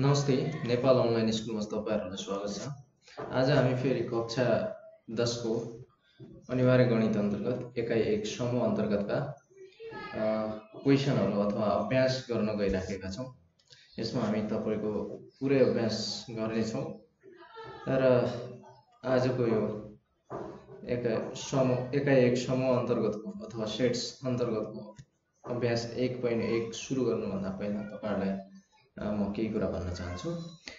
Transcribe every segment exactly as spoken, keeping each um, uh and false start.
नमस्ते, नेपाल अनलाइन स्कुलमा तपाईँहरूलाई स्वागत छ। आज हामी फेरि कक्षा दस को अनिवार्य गणित अन्तर्गत एकाइ एक समूह अन्तर्गतका क्वेसनहरू अथवा अभ्यास गर्न गइराखेका छौँ। यसमा हामी तपाईँको पुरै अभ्यास गर्नेछौँ र आजको यो एका समूह एकाइ एक समूह अन्तर्गतको अथवा सेट्स अन्तर्गतको अभ्यास एक पोइन्ट एक सुरु गर्नुभन्दा पहिला तपाईँहरूलाई म केही कुरा भन्न चाहन्छु।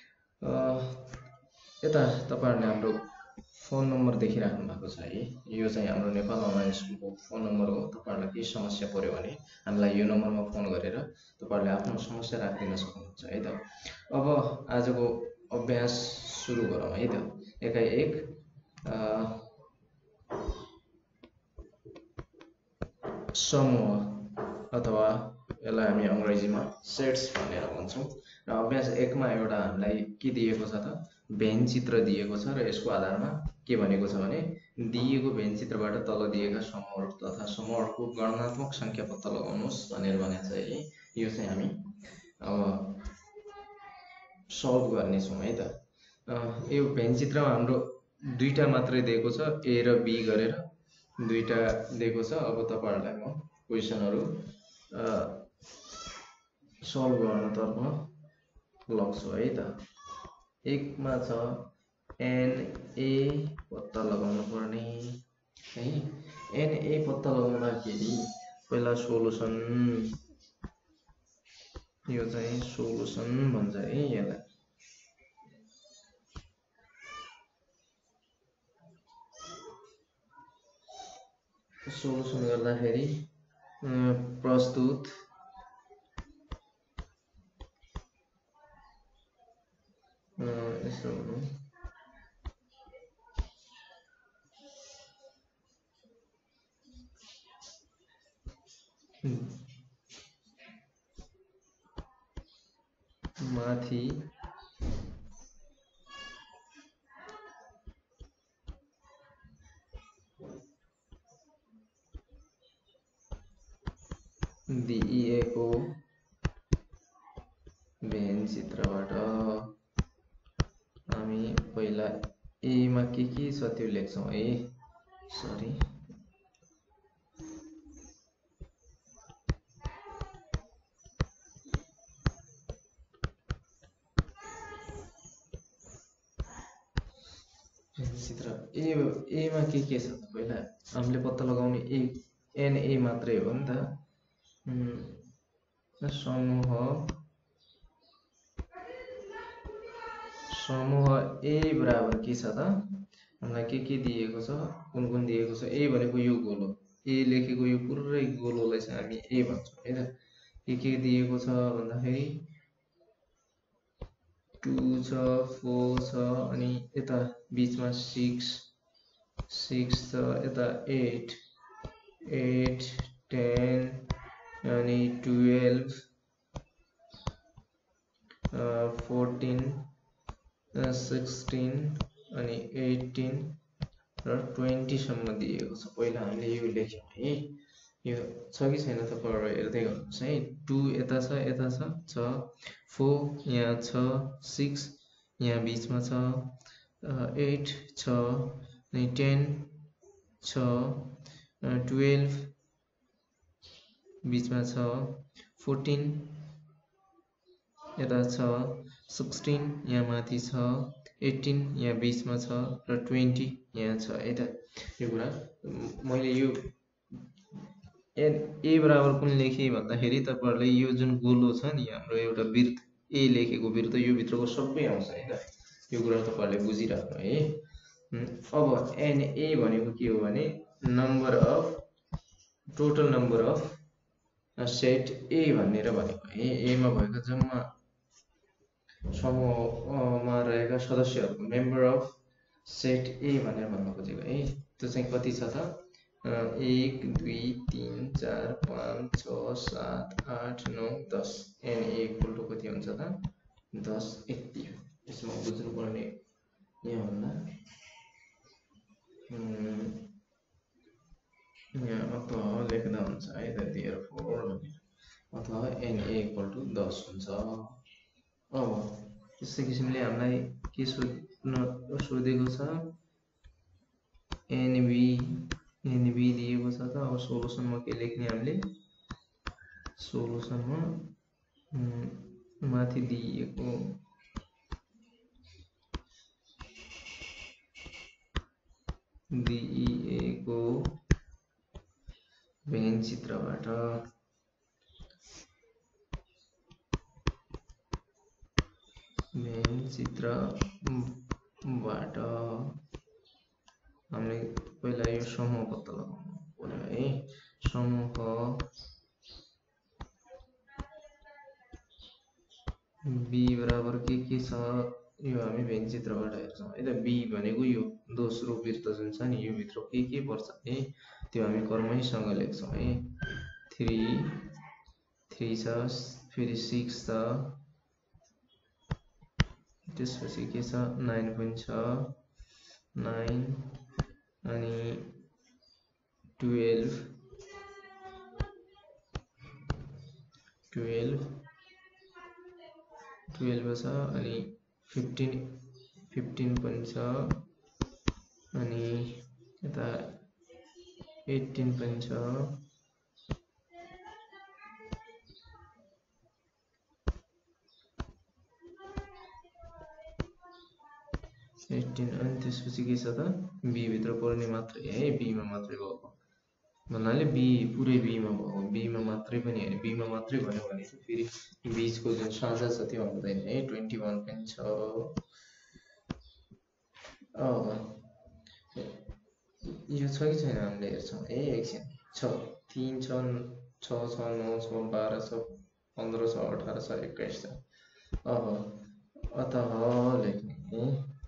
यता तपाईँहरूले हाम्रो फोन नम्बर देखिराख्नु भएको छ है, यो चाहिँ हाम्रो नेपाल अनलाइन स्कुलको फोन नम्बर हो। तपाईँहरूलाई केही समस्या पर्यो भने हामीलाई यो नम्बरमा फोन गरेर तपाईँहरूले आफ्नो समस्या राखिदिन सक्नुहुन्छ है त। अब आजको अभ्यास सुरु गरौँ है त। एकाइ एक समूह अथवा यसलाई हामी अङ्ग्रेजीमा सेट्स भनेर भन्छौँ। र अभ्यास एकमा एउटा हामीलाई के दिएको छ त, भेन चित्र दिएको छ र यसको आधारमा के भनेको छ भने दिएको भेन चित्रबाट तल दिएका समूहहरू तथा समूहहरूको गणनात्मक सङ्ख्या पत्ता लगाउनुहोस् भनेर भनेको छ है। यो चाहिँ हामी अब सल्भ गर्नेछौँ है त। यो भेन चित्रमा हाम्रो दुईटा मात्रै दिएको छ, ए र बी गरेर दुईटा दिएको छ। अब तपाईँहरूलाई म क्वेसनहरू सल्भ गर्नतर्फ लग्छु है त। एकमा छ एनए पत्ता लगाउनु पर्ने है। एनए पत्ता लगाउँदाखेरि पहिला सोलुसन, यो चाहिँ सोलुसन भन्छ है यसलाई। सोलुसन गर्दाखेरि प्रस्तुत यसो भनौँ, माथि दिइएको भेन चित्रबाट हामी पहिला ए मा के के छ त्यो लेख्छौँ है। सरी, चित्र ए ए मा के के छ त पहिला हामीले पत्ता लगाउने ए एन ए मात्रै हो नि त। समूह समूह ए बराबर के छ त, हामीलाई के के दिएको छ, कुन कुन दिएको छ। ए भनेको यो गोलो, ए लेखेको यो पुरै गोलोलाई चाहिँ हामी ए भन्छौँ है त। के के दिएको छ भन्दाखेरि टू छ, फोर छ, अनि यता बिचमा सिक्स सिक्स छ, यता एट एट टेन अनि टुवेल्भ फोर्टिन सिक्सटिन अनि एटिन र ट्वेन्टीसम्म दिएको छ। पहिला हामीले यो लेख्यौँ है। यो छ कि छैन तपाईँहरू हेर्दै गर्नुहोस् है। टू यता छ, यता छ छ, फोर यहाँ छ, सिक्स यहाँ बिचमा छ, एट छ, अनि टेन छ, टुवेल्भ बिचमा छ, फोर्टिन यता छ, सिक्सटिन यहाँ माथि छ, एटिन यहाँ बिचमा छ र ट्वेन्टी यहाँ छ है त। यो कुरा मैले यो एन ए बराबर कुन लेखेँ भन्दाखेरि तपाईँहरूले यो जुन गोलो छ नि हाम्रो एउटा वृत्त ए लेखेको वृत्त, यो भित्रको सबै आउँछ है त। यो कुरा तपाईँहरूले बुझिराख्नु है। अब एन ए भनेको के हो भने number of total number of set A भनेर भनेको है। एमा भएका जम्मा समूहमा रहेका सदस्यहरूको मेम्बर अफ सेट ए भनेर भन्न खोजेको है। त्यो चाहिँ कति छ त, एक दुई तिन चार पाँच छ सात आठ नौ दस। एन ए इक्वल टु कति हुन्छ त, दस। यति हो। यसमा बुझ्नुपर्ने यहाँभन्दा यहाँ अथवा लेख्दा हुन्छ है त, देयरफोर भनेर, अथवा एन ए इक्वल टु दस हुन्छ। अब यस्तै किसिमले हामीलाई के सोध्न सोधेको छ एनबी एनबी दिएको छ त अब सोलुसनमा के लेख्ने हामीले सोलुसनमा माथि दिएको दिएको भेन चित्रबाट भेन चित्रबाट हामीले पहिला यो समूह पत्ता लगाउनु पर्यो है समूह बी बराबर के के छ यो हामी भेन चित्रबाट हेर्छौँ है त बी भनेको यो दोस्रो वृत्त जुन छ नि यो भित्र के के पर्छ है त्यो हामी क्रमैसँग लेख्छौँ है थ्री थ्री छ फेरि सिक्स छ त्यसपछि के छ नाइन पनि छ नाइन अनि ट्वेल्भ ट्वेल्भ ट्वेल्भ छ अनि फिफ्टीन फिफ्टीन पनि छ अनि यता एट्टीन पनि छ एट्टीन अनि त्यसपछि के छ त बी भित्र पर्ने मात्रै है बी मा मात्रै भएको भन्नाले बी पुरै बी मा भएको बी मा मात्रै पनि हैन बी मा मात्रै भन्यो भने चाहिँ फेरि बीचको जुन साझा छ त्यो हुँदैन है ट्वेन्टी वन पनि छ अब यो छ कि छैन हामीले हेर्छौँ है एकछिन छ तीन छ छ छ नौ छ बाह्र छ पन्ध्र छ अठार छ एक्काइस छ अब अतः लेख्ने है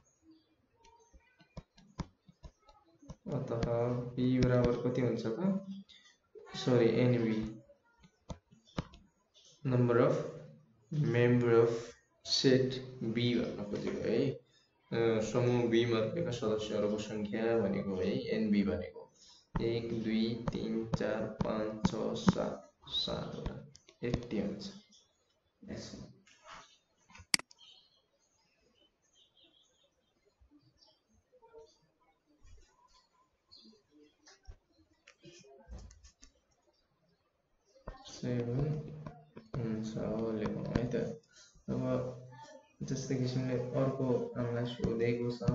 अतः बी बराबर कति हुन्छ त sorry n B number of member of set B भन्न खोजेको है समूह बी मा रहेका सदस्यहरूको संख्या भनेको है एनबी भनेको एक दुई तीन चार पाँच छ सात सातवटा एट्टी हुन्छ सेभेन हुन्छ लेखौँ है त अब जस्तै किसिमले अर्को हामीलाई सोधेको छ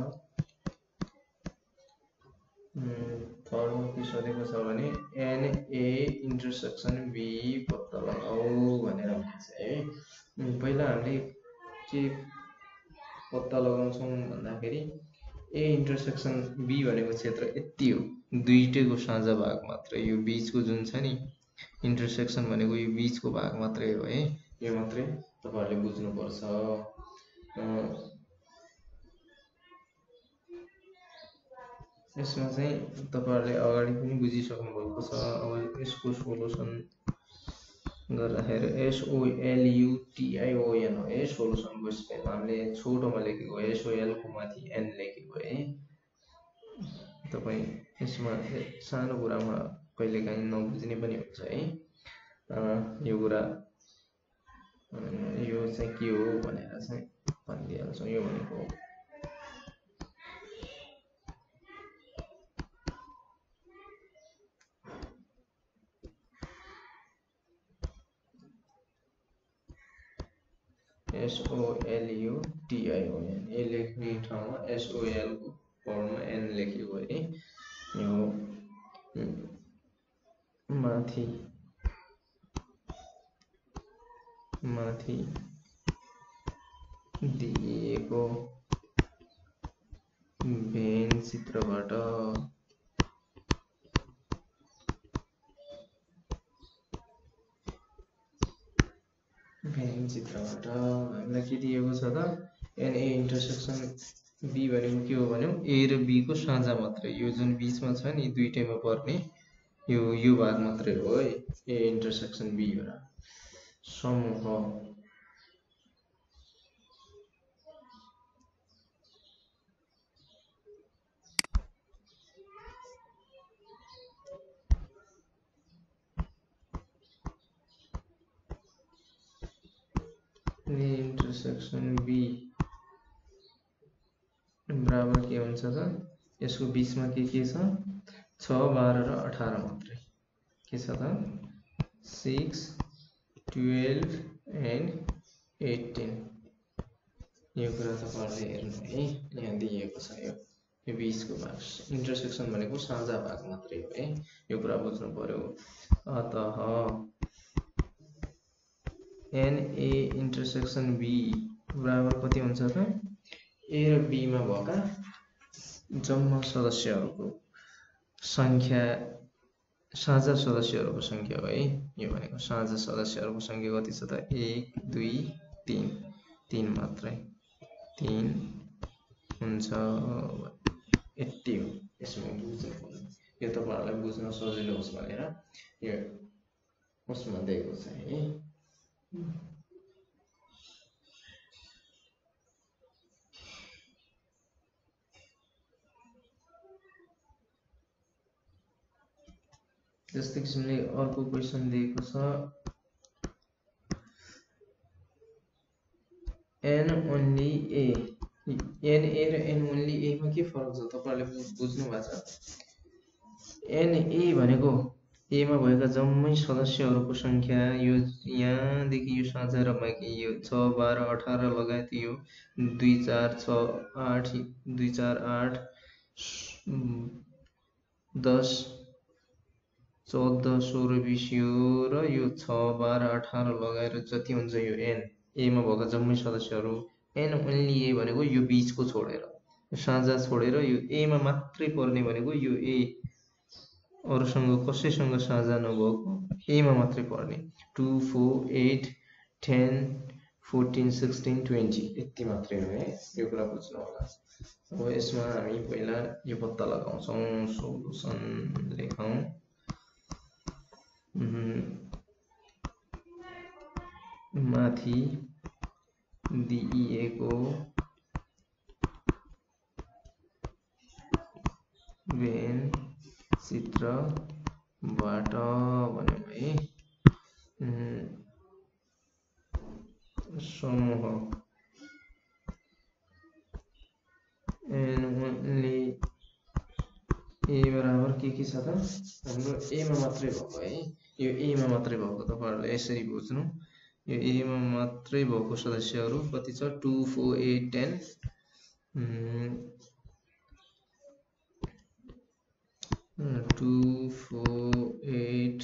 थर्डमा के सोधेको छ भने एन ए इन्टरसेक्सन बी पत्ता लगाऊ भनेर भन्छ है पहिला हामीले के पत्ता लगाउँछौँ भन्दाखेरि ए इन्टरसेक्सन बी भनेको क्षेत्र यति हो दुईटैको साझा भाग मात्रै यो बीचको जुन छ नि इन्टरसेक्सन भनेको यो बीचको भाग मात्रै हो है यो मात्रै तपाईहरुले बुझ्नुपर्छ यसमा चाहिँ तपाईहरुले अगाडि पनि बुझिसक्नु भएको छ अब यसको सोलुसन गर्दाखेरि S O L U T I O N हो है सोलुसनको स्पेल हामीले छोटोमा लेखेको एस ओ एल को माथि एन लेखेको है तपाई यसमा सानो कुरामा कहिलेकाहीँ नबुझ्ने पनि हुन्छ है यो कुरा यो चाहिँ के हो भनेर चाहिँ भनिदिइहाल्छौँ यो भनेको S O L U T I O N A लेख्ने ठाउँमा एस ओ एल को फर्ममा एन लेखेको है यो माथि माथि दिएको भेन चित्रबाट भेन चित्रबाट हामीलाई के दिएको छ त एन ए इन्टरसेक्सन बी भनेको के हो भन्यौ ए र बी को साझा मात्रै यो जुन बीचमा छ नि दुईटैमा पर्ने यो यो भाग मात्रै हो है ए इन्टरसेक्सन बी भनेर समूह A intersection B बराबर के हुन्छ त यसको बीचमा के के छ छ बाह्र र अठार मात्रै के छ त सिक्स ट्वेल्भ एन्ड एट्टिन यो कुरा तपाईहरुले हेर्नु है यहाँ दिएको छ यो यो बीचको भाग इन्टरसेक्सन भनेको साझा भाग मात्रै हो है यो कुरा बुझ्नु पर्यो अतः एन ए इन्टरसेक्सन बी बराबर कति हुन्छ त ए र बी मा भएका जम्मा सदस्यहरूको संख्या साझा सदस्यहरूको संख्या हो है यो भनेको साझा सदस्यहरूको संख्या कति छ त एक दुई तीन तीन मात्रै तीन हुन्छ एट्टी हो यसमा बुझ्नु यो तपाईहरुलाई बुझ्न सजिलो होस् भनेर यो उसमा दिएको छ है जस्तै किसिमले अर्को क्वेशन दिएको छ n only a n a र n only a मा के फरक छ तपाईहरुले बुझ्नु भएको छ n a भनेको a मा भएका जम्मै सदस्यहरूको संख्या यो यहाँ देखि यो साझा र बाँकी यो छ बाह्र अठार लगायत यो दुई चार छ आठ दुई चार आठ दस चौध सोह्र बीस यो र यो छ बाह्र अठार लगाएर जति हुन्छ यो n a मा भएका जम्मै सदस्यहरू n only a भनेको यो बीचको छोडेर साझा छोडेर यो a मा मात्रै पर्ने भनेको यो a अरूसँग कसैसँग साझा नभएको a मा मात्रै पर्ने two four eight ten fourteen sixteen twenty यति मात्रै हो है यो कुरा बुझ्नु होला अब यसमा हामी पहिला यो पत्ता लगाउँछौं सोलुसन लेखौं माथि दिइएको भेन चित्रबाट भन्यो है समूह n only a बराबर के के छ त हाम्रो a मा मात्रै भएको है यो a मा मात्रै भएको तपाईहरुले यसरी बुझ्नु यो a मा मात्रै भएको सदस्यहरू कति छ two four eight ten two four eight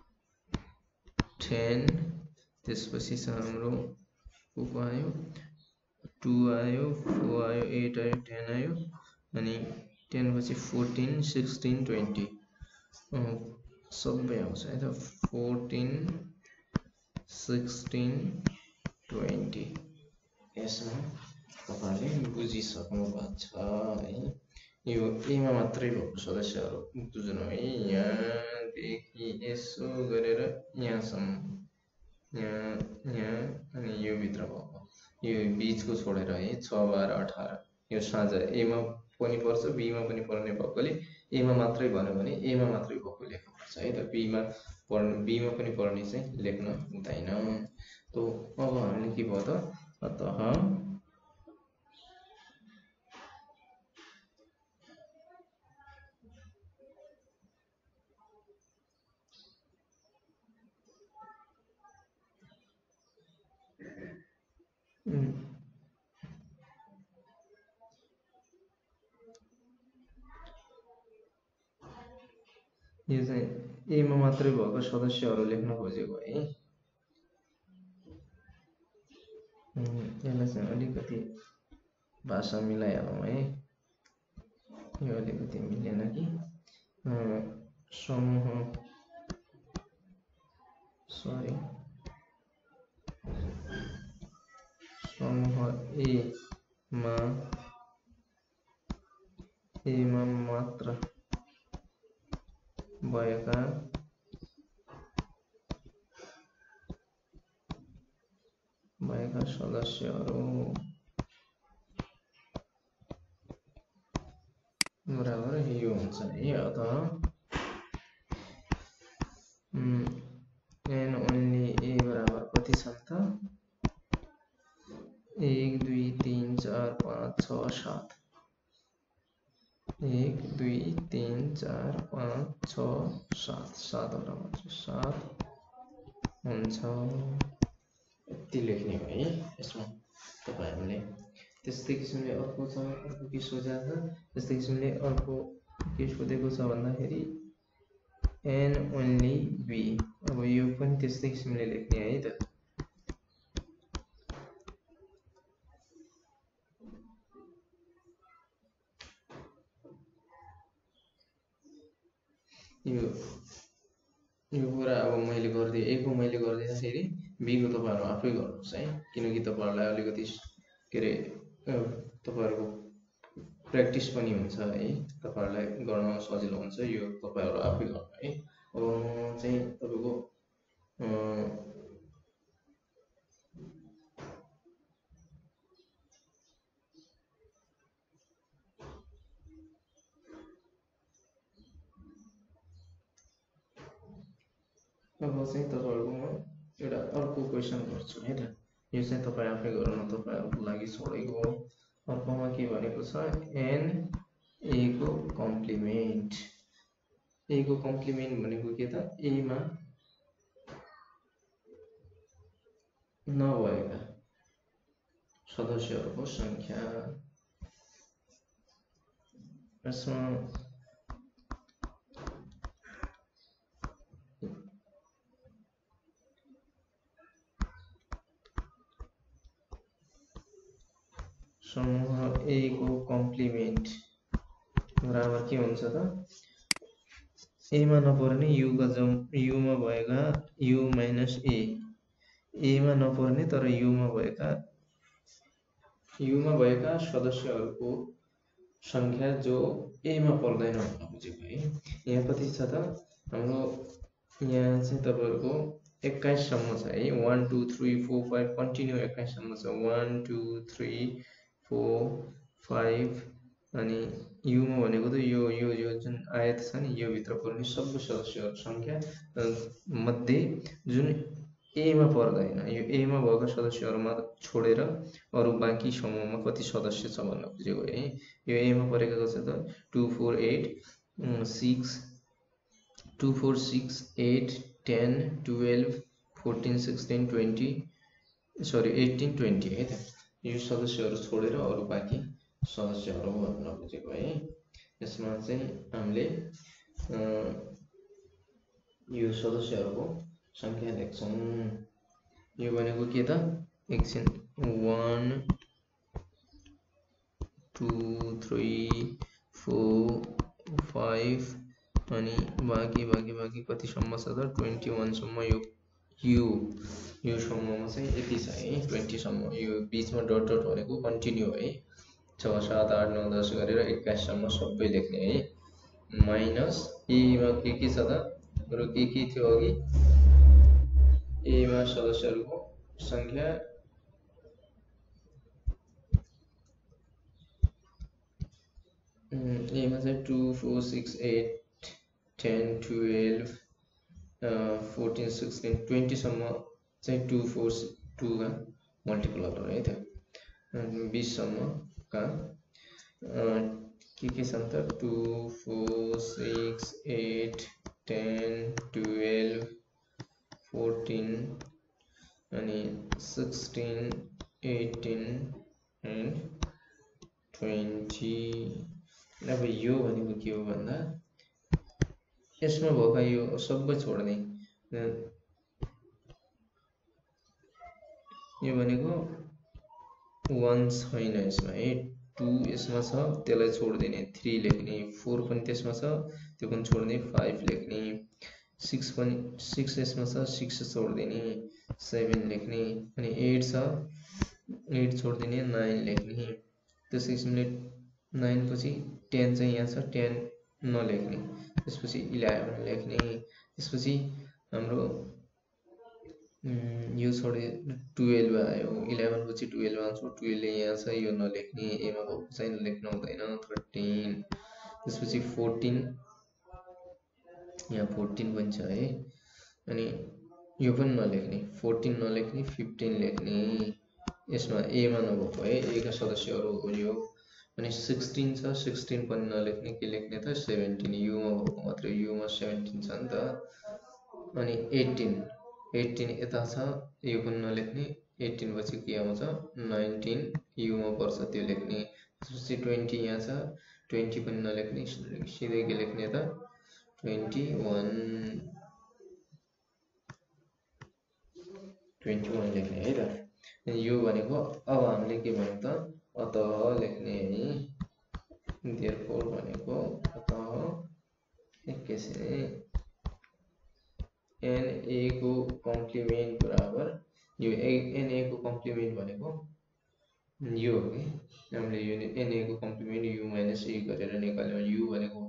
ten त्यसपछि छ हाम्रो को आयो टू आयो फोर आयो एट आयो टेन आयो अनि टेन पछि फोर्टीन सिक्सटीन ट्वेन्टी सबै आउँछ है त फोर्टीन सिक्सटीन ट्वेन्टी यसमा तपाईहरुले बुझिसक्नु भएको छ है यो a मा मात्रै भएको सदस्यहरू बुझ्नु है यहाँ देखि यसो गरेर यहाँसम्म यहाँ यहाँ अनि यो भित्र भएको यो बीचको छोडेर है छ बाह्र अठार यो साझा a मा पनि पर्छ b मा पनि पर्ने भएकोले a मा मात्रै भन्यो भने a मा मात्रै भएको लेख्नु पर्छ है त b मा पर्ने b मा पनि पर्ने चाहिँ लेख्न हुँदैन तो अब हामीले के भयो त अतः यो चाहिँ a मा मात्रै भएको सदस्यहरू लेख्न खोजेको है यसलाई चाहिँ अलिकति भाषा मिलाइहालौँ है यो अलिकति मिलेन कि समूह सरी समूह a मा a मा मात्र भएका भएका सदस्यहरू बराबर यो हुन्छ है अतः n only a बराबर कति छ त एक दुई तीन चार पाँच छ सात एक दुई तीन चार पाँच छ सात सातवटा मात्र सात हुन्छ यति लेख्ने हो है यसमा तपाईहरुले। त्यस्तै किसिमले अर्को छ अर्को के सोचेको छ त्यस्तै किसिमले अर्को के सोधेको छ भन्दाखेरि n only b। अब यो पनि त्यस्तै किसिमले लेख्ने है त। यो यो कुरा अब मैले गर्दै a को मैले गर्दैखेरि b को तपाईहरु आफै गर्नुस् है, किनकि तपाईहरुलाई अलिकति के रे तपाईहरुको प्र्याक्टिस पनि हुन्छ है, तपाईहरुलाई गर्न सजिलो हुन्छ। यो तपाईहरु आफै गर्नु है। अब म चाहिँ तपाईको अब चाहिँ तपाईहरुको म एउटा अर्को क्वेशन गर्छु है त। यो चाहिँ तपाई आफै गर्नु, तपाईहरुको लागि छोडेको हो। अर्कोमा के भनेको छ n a को कम्प्लिमेन्ट। a को कम्प्लिमेन्ट भनेको के त a मा नभएका सदस्यहरुको संख्या। यसमा समूह a को कम्प्लिमेन्ट बराबर के हुन्छ त a मा नपर्ने u का जम u मा भएका u माइनस a, a मा नपर्ने तर u मा भएका u मा भएका सदस्यहरुको संख्या जो a मा पर्दैन भन्न बुझेको है। यहाँ कति छ त हाम्रो यहाँ चाहिँ तपाईहरुको एक्काइस सम्म छ है। one two three four five continue एक्काइस सम्म छ। one two three four five अनि u मा भनेको त यो यो यो जुन आयत छ नि यो भित्र पर्ने सबै सदस्यहरु संख्या मध्ये जुन a मा पर्दैन, यो a मा भएका सदस्यहरुमा छोडेर अरु बाँकी समूहमा कति सदस्य छ भन्न बुझेको है। यो a मा परेको छ त two four eight six two four six eight ten twelve fourteen sixteen twenty sorry eighteen twenty है त। यो सदस्यहरु छोडेर अरु बाँकी सदस्यहरु भन्न बुझेको है। यसमा चाहिँ हामीले यो सदस्यहरुको संख्या लेख्छौं। यो भनेको के त एकछिन one two three four five अनि बाँकी बाँकी बाँकी कति सम्म छ त twenty-one सम्म। यो यो यो सम्ममा चाहिँ यति छ है twenty सम्म। यो बीचमा डट डट भनेको कन्टिन्यू है। छ सात आठ नौ दस गरेर एक्काइस सम्म सबै लेख्ने है। माइनस a मा के के छ त र के के थियो अघि a मा सदस्यहरुको संख्या a मा चाहिँ two four six eight ten twelve fourteen sixteen twenty सम्म चाहिँ two four two का मल्टिपलहरु है त। twenty सम्म का के के छन् त two four six eight ten twelve fourteen अनि sixteen eighteen and twenty। अब यो भनेको के हो भन्दा यसमा भएका यो सबै छोड्ने। यो भनेको one छैन यसमा है। two यसमा छ त्यसलाई छोड्दिने three लेख्ने, four पनि त्यसमा छ त्यो पनि छोड्ने five लेख्ने, six पनि six यसमा छ six छोड्दिने seven लेख्ने अनि eight छ eight छोड्दिने nine लेख्ने। त्यसै किसिमले nine पछि ten चाहिँ यहाँ छ ten नलेख्ने, त्यसपछि eleven लेख्ने, त्यसपछि हाम्रो यो छोडे twelve आयो, eleven पछि twelve आउँछ, twelve यहाँ छ यो नलेख्ने, a मा भएको चाहिँ लेख्न हुँदैन thirteen। त्यसपछि fourteen यहाँ fourteen पनि छ है अनि यो पनि नलेख्ने fourteen नलेख्ने fifteen लेख्ने। यसमा a मा नभएको है, a का सदस्यहरु हो यो अनि सिक्सटिन छ, सिक्सटिन पनि नलेख्ने, के लेख्ने त सेभेन्टिन, युमा भएको मात्रै, युमा सेभेन्टिन छ नि त। अनि एट्टिन, एट्टिन यता छ, यो पनि नलेख्ने, एट्टिन पछि के आउँछ नाइन्टिन, युमा पर्छ त्यो लेख्ने। त्यसपछि ट्वेन्टी यहाँ छ, ट्वेन्टी पनि नलेख्ने, सिधै के लेख्ने त ट्वेन्टी वान, ट्वेन्टी वान लेख्ने है त। यो भनेको अब हामीले के भन्यौँ त अतः लेख्ने है, देयरफोर भनेको अतः एकैछिन एनए को कम्प्लिमेन्ट बराबर यो एनए को कम्प्लिमेन्ट भनेको यो हो कि हामीले यो एनए को कम्प्लिमेन्ट यु माइनस ए गरेर निकाल्यौँ। यु भनेको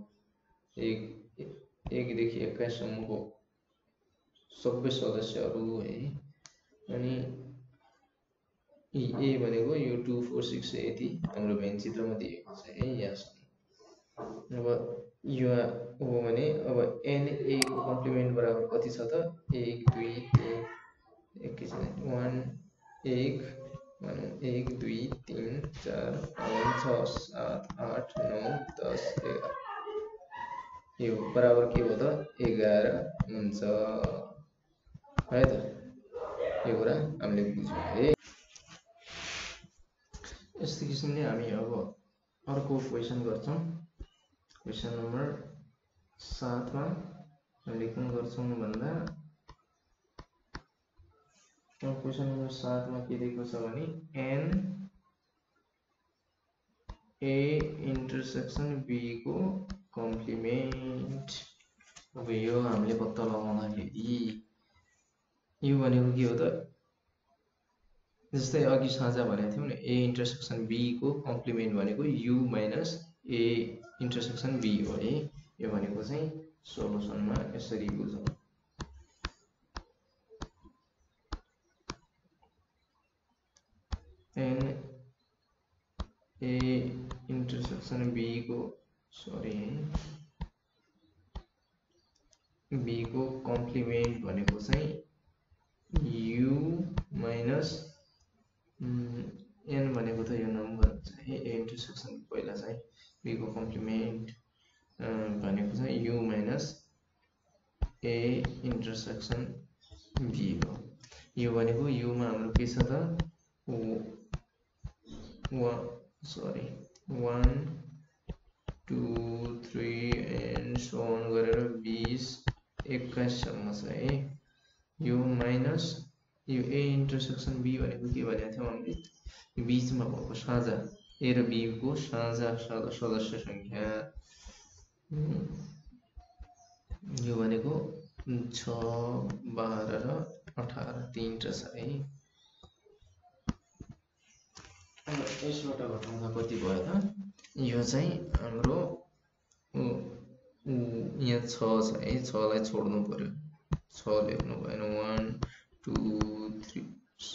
एक एकदेखि एक्काइससम्मको सबै सदस्यहरू है। अनि ए भनेको यो टू फोर सिक्स यति हाम्रो भेन चित्रमा दिएको छ है यहाँसम्म। अब यो हो भने अब एनए को कम्प्लिमेन्ट बराबर कति छ त एक दुई तिन एकैछिन वान एक भनौँ एक दुई तिन चार पाँच छ सात आठ नौ दस एघार, यो बराबर के हो त एघार हुन्छ है त। यो कुरा हामीले बुझ्यौँ है। यस्तै किसिमले हामी अब अर्को क्वेसन गर्छौँ। क्वेसन नम्बर सातमा हामीले कुन गर्छौँ भन्दा क्वेसन नम्बर सातमा के दिएको छ भने एन ए इन्टरसेक्सन बी को कम्प्लिमेन्ट। अब यो हामीले पत्ता लगाउँदाखेरि यो भनेको के हो त जस्तै अघि साझा भनेको थियौँ नि ए इन्टरसेक्सन बी को कम्प्लिमेन्ट भनेको U minus A intersection B हो है। यो भनेको चाहिँ सोलुसनमा यसरी बुझौँ। एन ए इन्टरसेक्सन बी को सरी बी को कम्प्लिमेन्ट भनेको चाहिँ यु माइनस एन भनेको त यो नम्बर हुन्छ है। ए इन्टरसेक्सन पहिला चाहिँ बी को कम्प्लिमेन्ट भनेको चाहिँ U minus A intersection B हो। यो भनेको युमा हाम्रो के छ त sorry one two three and so on गरेर बिस एक्काइससम्म छ है। यो माइनस यो ए इन्टरसेक्सन बी भनेको के भनेको थियौँ हामीले बिचमा भएको साझा ए र बी को साझा सदस्य सङ्ख्या। यो भनेको छ बाह्र र अठार तिनवटा छ है। यसबाट घटाउँदा कति भयो त यो चाहिँ हाम्रो यहाँ छ छ है, छलाई छोड्नु पर्यो, छ लेख्नु भएन। One two three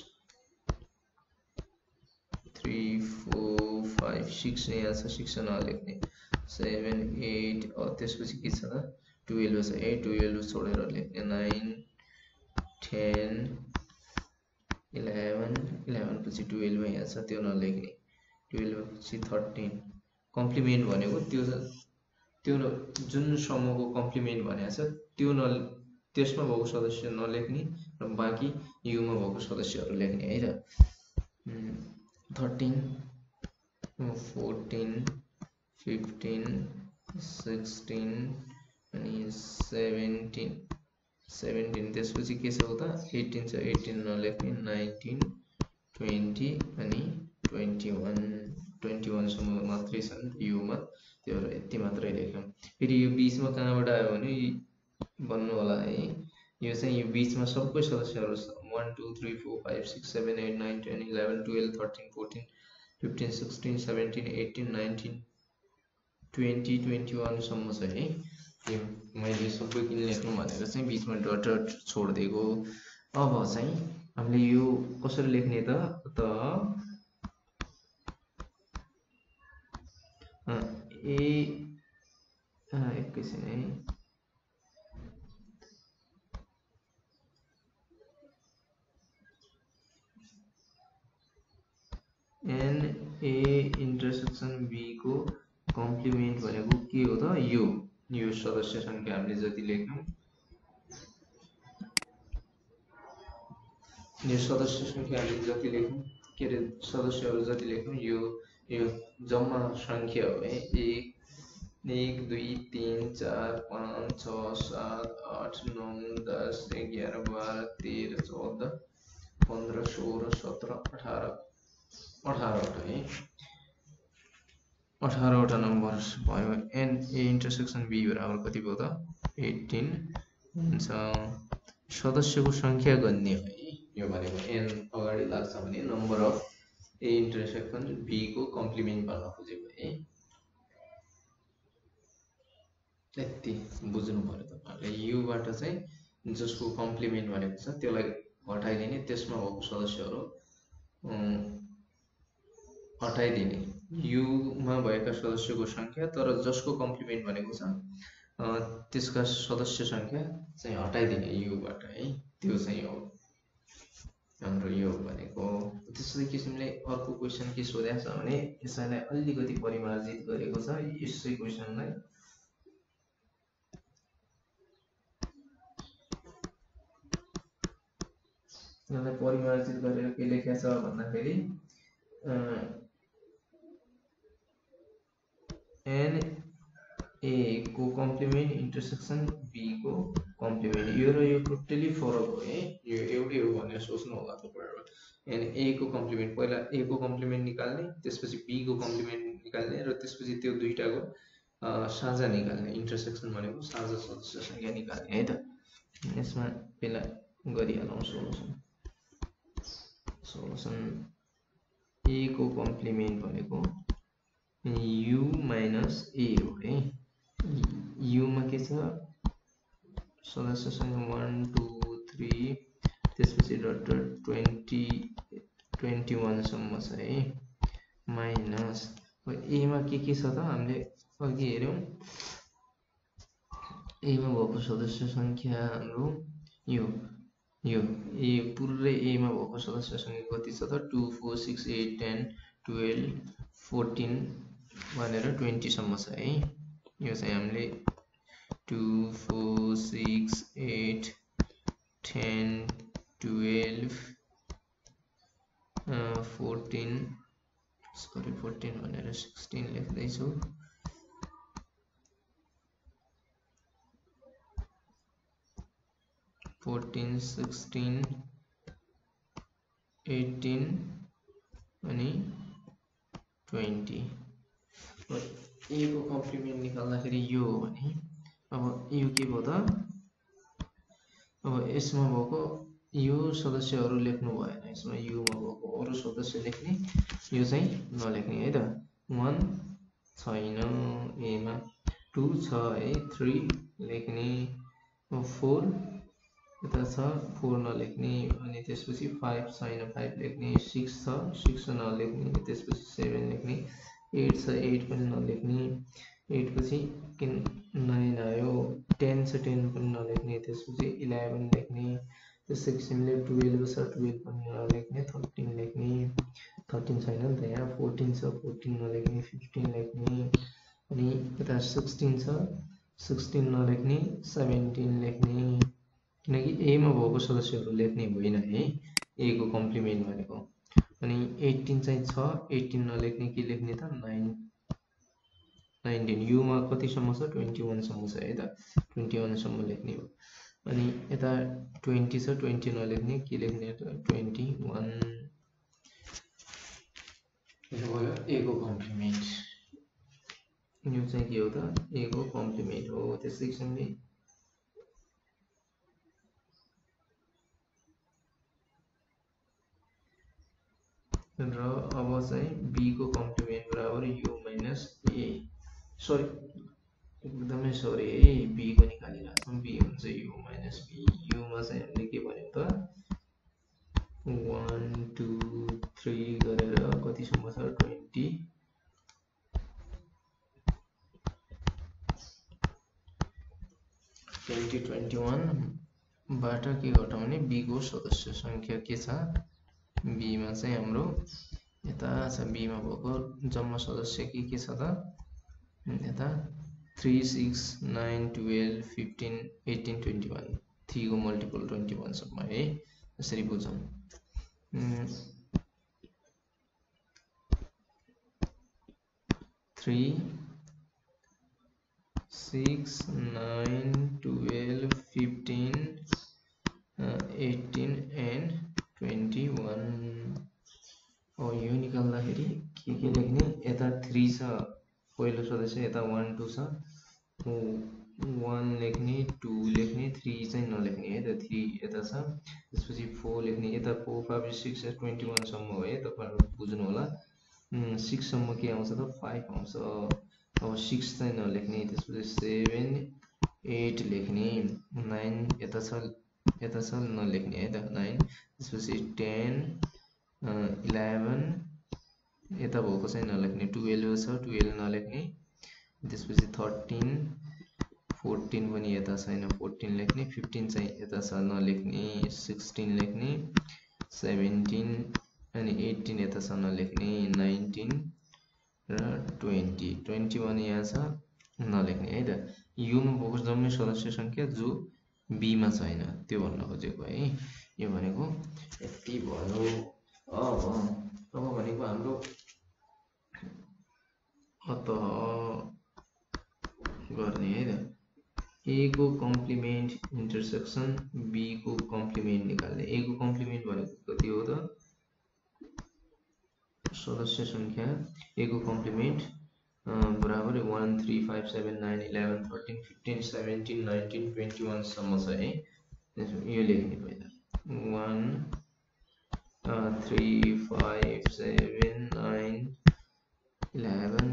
three four five six यहाँ छ, सिक्स नलेख्ने, सेभेन एट त्यसपछि के छ त टुवेल्भ छ है, टुवेल्भ छोडेर लेख्ने, नाइन टेन इलेवन, इलेवन पछि टुवेल्भ यहाँ छ त्यो नलेख्ने, टुवेल्भ पछि थर्टिन। कम्प्लिमेन्ट भनेको त्यो त्यो जुन समूहको कम्प्लिमेन्ट भनेको छ त्यो न त्यसमा भएको सदस्य नलेख्ने र बाँकी युमा भएको सदस्यहरू लेख्ने है त। थर्टिन फोर्टिन फिफ्टिन सिक्सटिन अनि सेभेन्टिन, सेभेन्टिन त्यसपछि के छ उता एट्टिन छ, एट्टिन नलेख्ने, नाइन्टिन ट्वेन्टी अनि ट्वेन्टी वान, ट्वेन्टी वानसम्म मात्रै छन् युमा, त्यो भएर यति मात्रै लेख्यौँ। फेरि यो बिचमा कहाँबाट आयो भने भन्नु होला है, यो चाहिँ यो बिचमा सबै सदस्यहरू one two three four five six seven eight nine ten eleven twelve thirteen fourteen fifteen sixteen seventeen eighteen nineteen twenty twenty वानसम्म छ है। यो मैले सबै किन लेख्नु भनेर चाहिँ बिचमा डट डट छोडिदिएको। अब चाहिँ हामीले यो कसरी लेख्ने त त ए एकैछिन है, एन ए इन्टरसेक्सन बी को कम्प्लिमेन्ट भनेको के हो त यो यो सदस्य संख्या हामीले जति लेख्यौं यो सदस्य संख्या हामीले जति लेख्यौं के रे सदस्यहरु जति लेख्यौं यो यो जम्मा संख्या हो है एक एक दुई तीन चार पाँच छ सात आठ नौ दस एघार बाह्र तेह्र चौध पन्ध्र सोह्र सत्र अठार अठारवटा है अठारवटा नम्बर भयो एन ए इन्टरसेक्सन बी बराबर कति भयो त अठार हुन्छ सदस्यको संख्या गन्ने हो है यो भनेको एन अगाडि लाग्छ भने number of A intersection B को कम्प्लिमेन्ट गर्न खोजेको है यति बुझ्नु पर्यो तपाईहरुले यु बाट चाहिँ जसको कम्प्लिमेन्ट भनेको छ त्यसलाई हटाइदिने त्यसमा भएको सदस्यहरु हटाइदिने यु मा भएका सदस्यको संख्या तर जसको कम्प्लिमेन्ट भनेको छ त्यसका सदस्य संख्या चाहिँ हटाइदिने यु बाट है त्यो चाहिँ हो हाम्रो यो भनेको त्यसै किसिमले अर्को क्वेशन के सोधेको छ भने यसैलाई अलिकति परिमार्जित गरेको छ यसै क्वेशनलाई यसलाई परिमार्जित गरेर के लेखेको छ भन्दाखेरि एन ए को कम्प्लिमेन्ट इन्टरसेक्सन बी को कम्प्लिमेन्ट यो र यो टोटली फरक हो है यो एउटै हो भनेर सोच्नु होला तपाईहरु एन ए को कम्प्लिमेन्ट पहिला ए को कम्प्लिमेन्ट निकाल्ने त्यसपछि बी को कम्प्लिमेन्ट निकाल्ने र त्यसपछि त्यो दुईटाको साझा निकाल्ने इन्टरसेक्सन भनेको साझा सदस्य संख्या निकाल्ने है त यसमा पहिला गरिहालौं सोलुसन सोलुसन ए को कम्प्लिमेन्ट भनेको u माइनस a हो है u मा के छ सदस्य संख्या एक दुई तीन त्यसपछि डट डट बीस इक्कीस सम्म छ है माइनस a मा के के छ त हामीले अघि हेर्यौं a मा भएको सदस्य संख्या हाम्रो यो यो a पुरै a मा भएको सदस्य संख्या कति छ त दुई चार छ आठ दस बाह्र चौध भनेर बीस सम्म छ है यो चाहिँ हामीले दुई चार छ आठ दस बाह्र चौध सरी चौध भनेर सोह्र लेख्दै छु चौध सोह्र अठार अनि बीस ए को कम्प्लिमेन्ट निकाल्दाखेरि यो हो भने अब यो के भयो त अब यसमा भएको यो सदस्यहरु लेख्नु भएन यसमा यो मा भएको अरु सदस्य लेख्ने यो चाहिँ नलेख्ने है त एक छैन ए मा दुई छ है तीन लेख्ने चार यता छ चार नलेख्ने अनि त्यसपछि पाँच छैन पाँच लेख्ने छह छ छह नलेख्ने त्यसपछि सात लेख्ने आठ छ आठ पनि नलेख्ने आठ पछि किन नौ आयो दस छ दस पनि नलेख्ने त्यसपछि एघार लेख्ने त्यसै किसिमले बाह्र छ बाह्र पनि नलेख्ने तेह्र लेख्ने तेह्र छैन नि त यहाँ चौध छ चौध नलेख्ने पन्ध्र लेख्ने अनि यता सोह्र छ सोह्र नलेख्ने सत्र लेख्ने किनकि ए मा भएको सदस्यहरु लेख्ने होइन है ए को कम्प्लिमेन्ट भनेको अनि अठार चाहिँ छ अठार नलेख्ने के लेख्ने त नौ उन्नाइस यु मा कति सम्म छ इक्कीस सम्म छ है त इक्कीस सम्म लेख्ने हो अनि यता बीस छ बीस नलेख्ने के लेख्ने त इक्कीस यो भयो ए को कम्प्लिमेन्ट यो चाहिँ के हो त ए को कम्प्लिमेन्ट हो त्यसै किसिमले र अब चाहिँ b को कम्प्लिमेन्ट बराबर u माइनस a सरी एकदमै सरी है b को निकालिरहेको छौं b हुन्छ u माइनस b u मा चाहिँ हामीले के भन्यौ त एक दुई तीन गरेर कति सम्म छ बीस बीस इक्कीस बाट के घटाउने b को सदस्य संख्या के छ b मा चाहिँ हाम्रो यता छ बी मा भएको जम्मा सदस्य के के छ त यता three six nine twelve fifteen eighteen twenty-one three को मल्टिपल twenty-one सम्म है यसरी बुझौं three six nine twelve fifteen uh, eighteen and twenty-one और यो निकाल्दाखेरि के के लेख्ने यता three छ पहिलो सदस्य यता one two छ one लेख्ने two लेख्ने three चाहिँ नलेख्ने है त three यता छ त्यसपछि four लेख्ने यता four five six twenty-one सम्म हो है तपाईहरु बुझ्नु होला six सम्म के आउँछ त five आउँछ अब six चाहिँ नलेख्ने त्यसपछि seven eight लेख्ने nine यता छ यता छ नलेख्ने है त nine त्यसपछि ten eleven यता भएको चाहिँ नलेख्ने twelve छ twelve नलेख्ने त्यसपछि thirteen fourteen पनि यता छैन fourteen लेख्ने fifteen चाहिँ यता छ नलेख्ने sixteen लेख्ने seventeen अनि eighteen यता छ नलेख्ने nineteen र twenty twenty-one यहाँ छ नलेख्ने है त यो मा भएको जम्मै सदस्य संख्या जो बी मा छैन त्यो भन्न खोजेको है यो भनेको यति भयो अब अब भनेको हाम्रो अत गर्ने है त ए को कम्प्लिमेन्ट इन्टरसेक्सन बी को कम्प्लिमेन्ट निकाल्ने ए को कम्प्लिमेन्ट भनेको कति हो त सदस्य संख्या ए को कम्प्लिमेन्ट बराबर one three five seven nine eleven thirteen fifteen seventeen nineteen twenty-one सम्म छ है यो लेख्ने पहिला one Uh, three, five, seven, nine, eleven,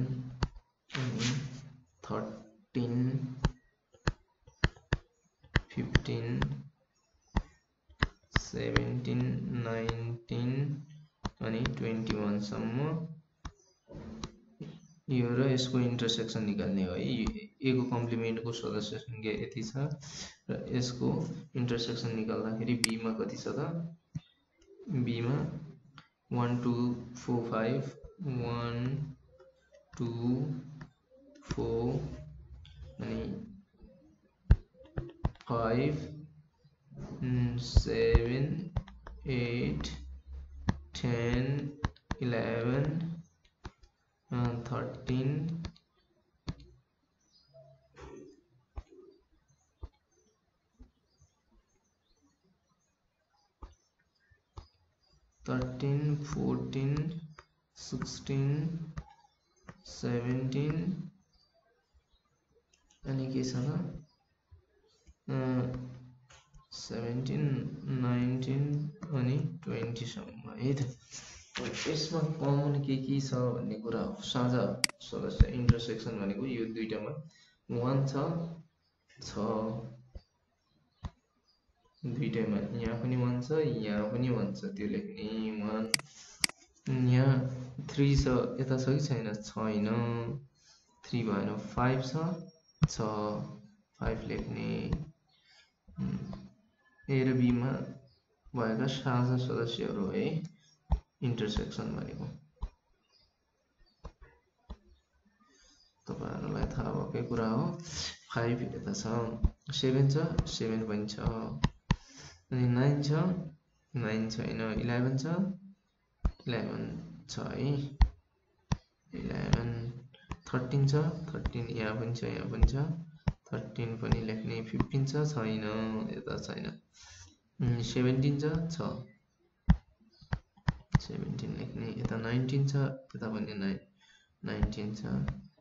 thirteen, fifteen, seventeen, nineteen, and twenty-one सम्म यो र यसको इन्टरसेक्सन निकाल्ने हो है ए को कम्प्लिमेन्ट को सदस्य संख्या यति छ र यसको इन्टरसेक्सन निकाल्दाखेरि बी मा कति छ त B मा one two four five one two four अनि five seven eight ten eleven thirteen thirteen fourteen sixteen seventeen अनि के छ त seventeen nineteen अनि twenty सम्म है त यसमा कमन के के छ भन्ने कुरा हो साझा सदस्य इन्टरसेक्सन भनेको यो दुईटामा one छ छ दुईटैमा यहाँ पनि one छ यहाँ पनि one छ त्यो लेख्ने one यहाँ three छ यता छ कि छैन छैन three भएन five छ छ five लेख्ने ए र बी मा भएका साझा सदस्यहरू है इन्टरसेक्सन भनेको तपाईहरुलाई थाहा भएकै कुरा हो five यता छ seven छ seven पनि छ अनि nine छ nine छैन eleven छ eleven छ है eleven thirteen छ thirteen यहाँ पनि छ यहाँ पनि छ thirteen पनि लेख्ने fifteen छ छैन यता छैन seventeen छ छ seventeen लेख्ने यता nineteen छ यता पनि nineteen छ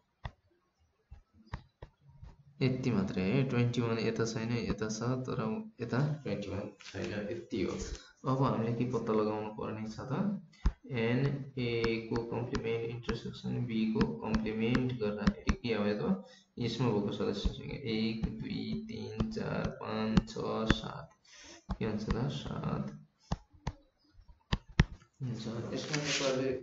यति मात्रै है twenty-one यता छैन यता छ तर यता twenty-one छैन यति हो अब हामीले के पत्ता लगाउनु पर्ने छ त n a को कम्प्लिमेन्ट इन्टरसेक्सन b को कम्प्लिमेन्ट गर्दाखेरि के आयो त यसमा भएको सदस्य संख्या एक दुई तीन चार पाँच छ सात के हुन्छ त सात हुन्छ यसमा तपाईहरुले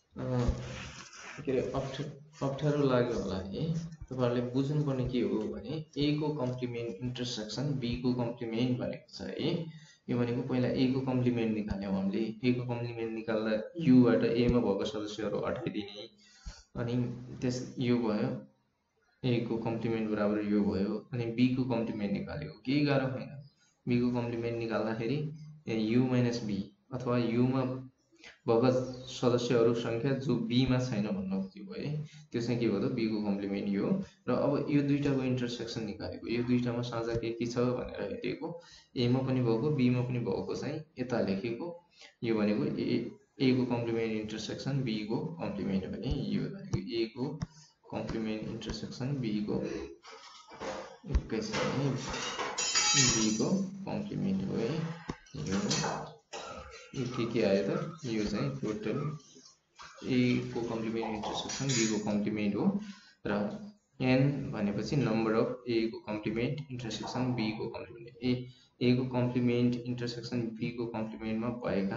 के रे अप्ठ्यारो लाग्यो होला है तपाईहरुले बुझ्नुपर्ने के हो भने a को कम्प्लिमेन्ट इन्टरसेक्सन b को कम्प्लिमेन्ट भनेको छ है यो भनेको पहिला ए को कम्प्लिमेन्ट निकाल्यौँ हामीले। ए को कम्प्लिमेन्ट निकाल्दा युबाट ए मा भएको सदस्यहरू हटाइदिने, अनि त्यस यो भयो ए को कम्प्लिमेन्ट बराबर यो भयो। अनि बी को कम्प्लिमेन्ट निकालेको केही गाह्रो छैन। बी को कम्प्लिमेन्ट निकाल्दाखेरि यु माइनस बी अथवा युमा भएको सदस्यहरू सङ्ख्या जो बीमा छैन भन्नु खोजेको है, त्यो चाहिँ के भयो त बी को कम्प्लिमेन्ट यो। र अब यो दुईटाको इन्टरसेक्सन निकालेको, यो दुईटामा साझा के के छ भनेर हेरेको, एमा पनि भएको बीमा पनि भएको चाहिँ यता लेखेको। यो भनेको ए ए को कम्प्लिमेन्ट इन्टरसेक्सन बी को कम्प्लिमेन्ट भने यो भनेको ए को कम्प्लिमेन्ट इन्टरसेक्सन बी को एकैछिन बी को कम्प्लिमेन्ट हो है। यो यो के के आयो त, यो चाहिँ टोटल ए को कम्प्लिमेन्ट इन्टरसेक्सन बी को कम्प्लिमेन्ट हो। र एन भनेपछि नम्बर अफ ए को कम्प्लिमेन्ट इन्टरसेक्सन बी को कम्प्लिमेन्ट। ए ए को कम्प्लिमेन्ट इन्टरसेक्सन बी को कम्प्लिमेन्टमा भएका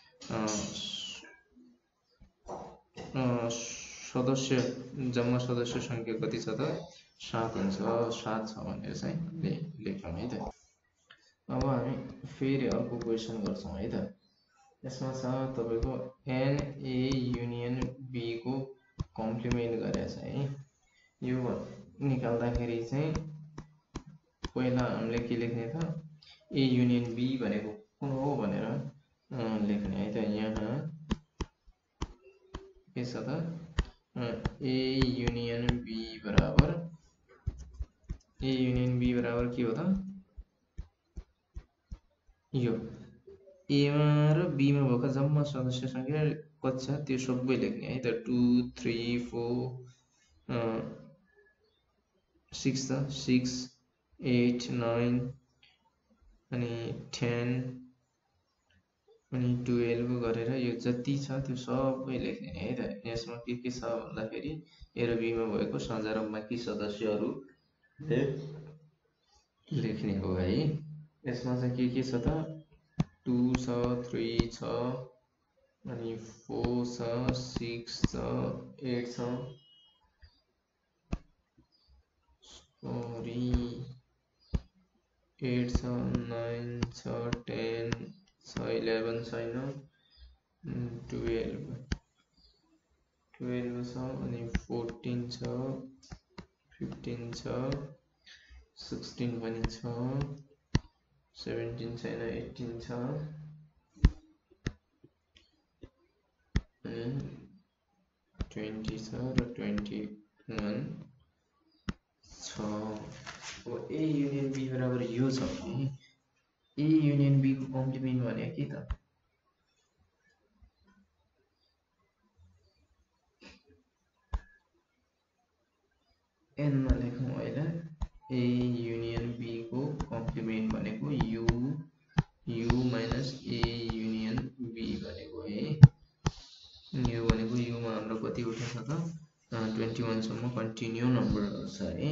सदस्य जम्मा सदस्य सङ्ख्या कति छ त, सात हुन्छ, सात छ भनेर चाहिँ ले लेख्यौँ है त। अब हामी फेरि अर्को क्वेसन गर्छौँ है त। यसमा छ तपाईँको एन ए युनियन बी को कम्प्लिमेन्ट गरेर चाहिँ यो निकाल्दाखेरि चाहिँ पहिला हामीले के लेख्ने त, ए युनियन बी भनेको कुन हो भनेर लेख्ने है त। यहाँ के छ त, ए युनियन बी बराबर ए युनियन बी बराबर के हो त, यो एमा र बीमा भएको जम्मा सदस्य सङ्ख्या कति छ त्यो सबै लेख्ने है त। टू थ्री फोर सिक्स त सिक्स एट नाइन अनि टेन अनि टुवेल्भ गरेर यो जति छ त्यो सबै लेख्ने है त। यसमा के के छ भन्दाखेरि ए र बीमा भएको साझा र बाँकी सदस्यहरू लेख्ने हो है। यसमा चाहिँ के के छ त, टू छ, थ्री छ, अनि फोर छ, सिक्स छ, एट छ, सरी एट छ, नाइन छ, टेन छ, इलेभेन छैन, टुवेल्भ टुवेल्भ छ, अनि फोर्टिन छ, फिफ्टिन छ, सिक्सटिन पनि छ, सेभेन्टिन छैन, एट्टिन छ, अनि ट्वेन्टी छ र ट्वेन्टी वान छ। अब ए युनियन बी बराबर यो छ भने ए युनियन बी को कम्प्लिमेन्ट भने के त, एनमा लेखौँ अहिले। ए युनियन बी को कम्प्लिमेन्ट भनेको U U minus A union B भनेको है। यो भनेको युमा हाम्रो कतिवटा छ त, ट्वेन्टी वानसम्म कन्टिन्यू नम्बरहरू छ है।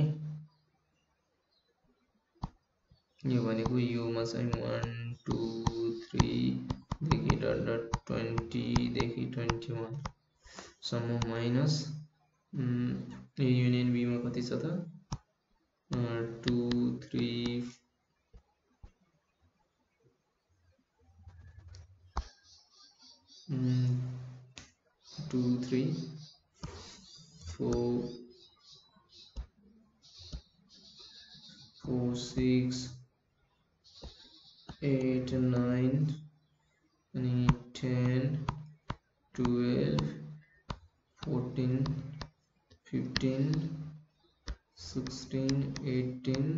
यो भनेको युमा चाहिँ वान टू थ्रीदेखि डट डट ट्वेन्टीदेखि ट्वेन्टी वानसम्म माइनस ए युनियन बीमा कति छ त, two three two three four four six eight nine अनि ten twelve fourteen fifteen sixteen eighteen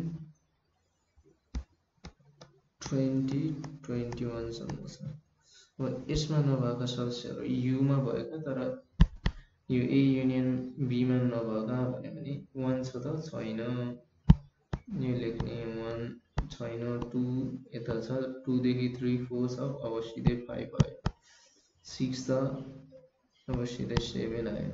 twenty twenty वानसम्म छ। अब यसमा नभएका सदस्यहरू युमा भएका तर यो ए युनियन बीमा नभएका भन्यो भने वान छ त छैन, यो लेख्ने वान छैन, टू यता छ, टूदेखि थ्री फोर छ, अब सिधै फाइभ आयो, सिक्स छ, अब सिधै सेभेन आयो,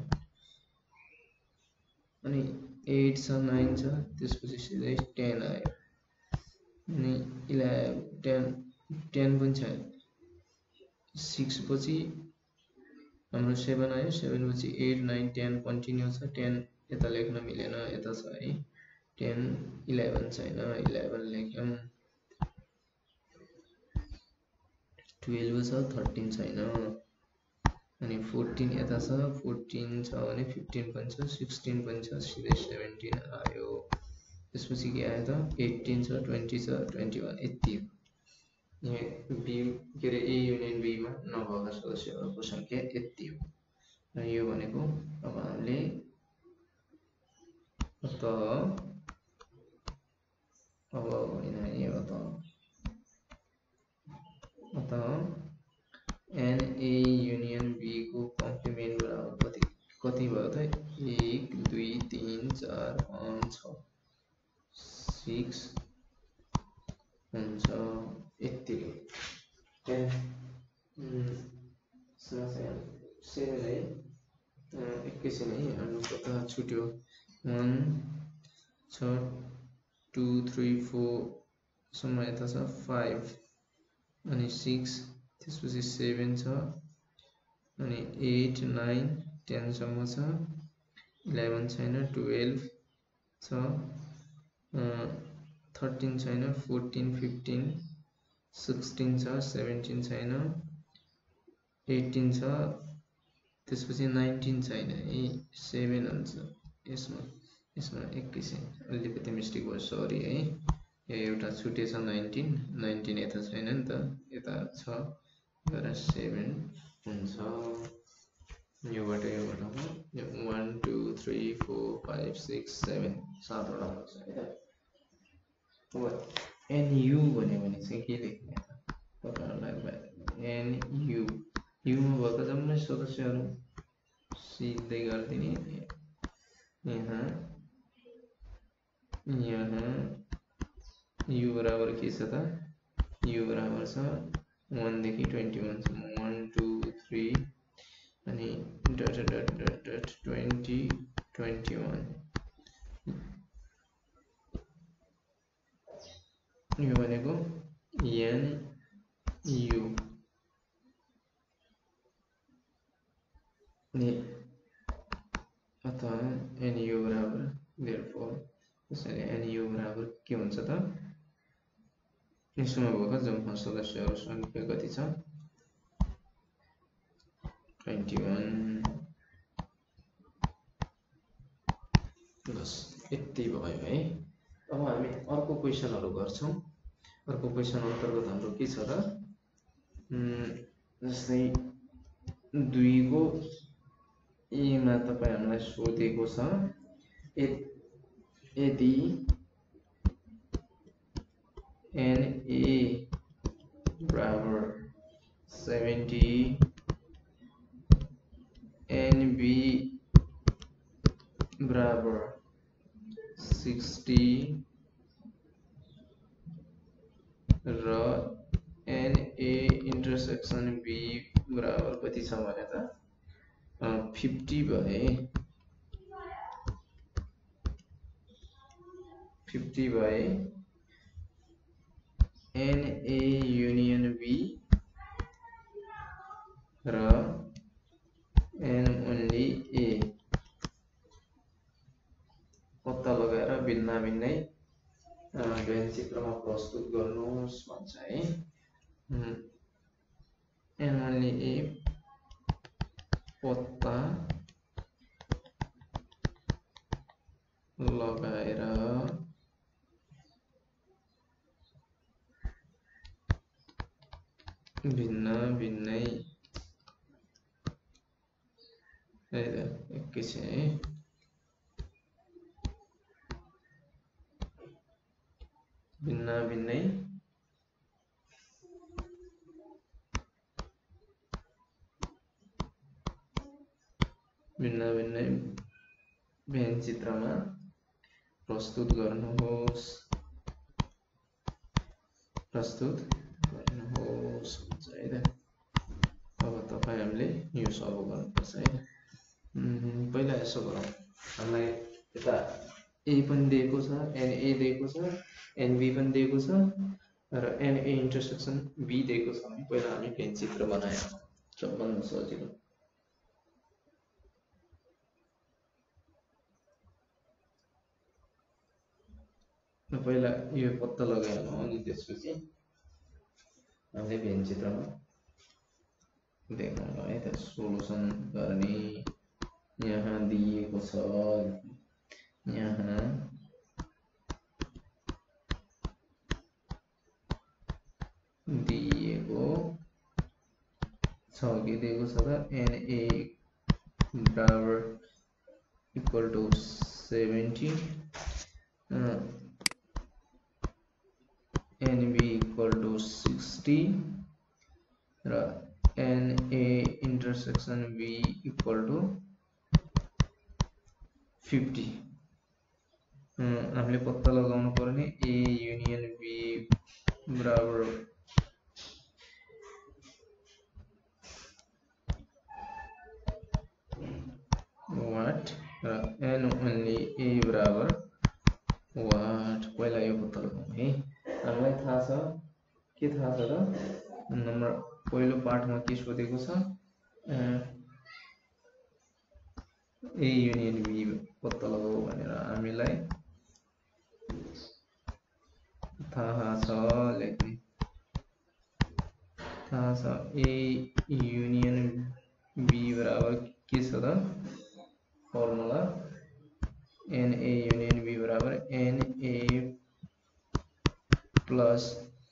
अनि एट छ, नाइन छ, त्यसपछि सिधै टेन आयो, अनि इलेभेन टेन टेन पनि छ, सिक्स पछि हाम्रो सेभेन आयो, सेभेन पछि एट नाइन टेन कन्टिन्यू छ, टेन यता लेख्न मिलेन, यता छ है, टेन इलेभेन छैन, इलेभेन लेख्यौँ, ट्वेल्भ छ थर्टिन छैन अनि फोर्टिन यता छ फोर्टिन छ भने फिफ्टिन पनि छ सिक्सटिन पनि छ सिधै सेभेन्टिन आयो त्यसपछि के आयो त एट्टिन छ ट्वेन्टी छ ट्वेन्टी वान यति हो यहाँ बी के अरे ए युनियन बीमा नभएका सदस्यहरूको सङ्ख्या यति हो र यो भनेको अब हामीले अत अब होइन यो अत अत एन ए युनियन बी को कम्प्लिमेन्ट बराबर कति कति भयो त एक दुई तीन चार पाँच छ सिक्स हुन्छ यति सेभेन है एकैछिन है हाम्रो कता छुट्यो वान छ टू थ्री फोर सम्म यता छ फाइभ अनि सिक्स त्यसपछि सेभेन छ अनि एट नाइन टेनसम्म छ इलेभेन छैन टुवेल्भ छ थर्टिन छैन फोर्टिन फिफ्टिन सिक्सटिन छ सेभेन्टिन छैन एट्टिन छ त्यसपछि नाइन्टिन छैन है सेभेन हुन्छ यसमा यसमा एकैछिन अलिकति मिस्टेक भयो सरी है यो एउटा छुटेछ नाइन्टिन नाइन्टिन यता छैन नि त यता छ गरेर सेभेन हुन्छ योबाट योबाट हो one two three four five six seven सातवटा हुन्छ है अब एनयु भन्यो भने चाहिँ के लेख्ने तपाईँहरूलाई एनयु युमा भएको जम्मै सदस्यहरू सिधै गरिदिने यहाँ यहाँ यु बराबर के छ त यु बराबर छ वान देखि ट्वेन्टी वान सम्म वान टू थ्री अनि dot dot dot dot twenty twenty one यो भनेको एन यु नि अथवा एन यु बराबर देयरफोर त्यसैले एन यु बराबर के हुन्छ त यसमा भएको जम्मा सदस्यहरू सङ्ख्या कति छ ट्वेन्टी वान बस यति भयो है अब हामी अर्को क्वेसनहरू गर्छौँ अर्को क्वेसन अन्तर्गत हाम्रो के छ त जस्तै दुईको एमा तपाईँ हामीलाई सोधेको छ यदि एन ए बराबर सेवेन्टी एन बी बराबर सिक्सटी र एन ए इंटरसेक्सन बी बराबर कति छ भने त फिफ्टी भए फिफ्टी भए एन ए युनियन बी र एन ओन्ली ए पत्ता लगाएर भिन्न भिन्नै व्यञ्चित्रमा प्रस्तुत गर्नुहोस् भन्छ है एन ओन्ली ए पत्ता लगाएर भिन्न भिन्नै एकैछिन है भिन्न भिन्नै भिन्न भिन्नै व्यञ्चित्रमा प्रस्तुत गर्नुहोस् प्रस्तुत गर्नुहोस् भन्छ है त अब तपाईँ हामीले यो सल्भ गर्नुपर्छ है पहिला यसो गरौँ हामीलाई यता ए पनि दिएको छ एन ए दिएको छ एन बी पनि दिएको छ र एन ए इन्टरसेक्सन बी दिएको छ भने पहिला हामी व्यञ्चित्र बनायौँ सबभन्दा सजिलो पहिला यो पत्ता लगायौँ अनि त्यसपछि हामीले व्यञ्चित्रमा देखाउनु है त सोलुसन गर्ने यहाँ दिएको छ यहाँ दिएको छ के दिएको छ त na बराबर equal to seventy nb equal to sixty र na intersection b equal to fifty. हामीले पत्ता लगाउनु पर्ने a युनियन b बराबर वाट र n ओन्ली a बराबर वाट। पहिला यो पत्ता लगाउँ है। हामीलाई थाहा छ के थाहा छ त नम्बर पहिलो पाठमा के सोधेको छ a युनियन b पत्ता लगाऊ भनेर हामीलाई थाहा छ लेख्ने थाहा छ a युनियन b बराबर के छ त फर्मुला na युनियन b बराबर na plus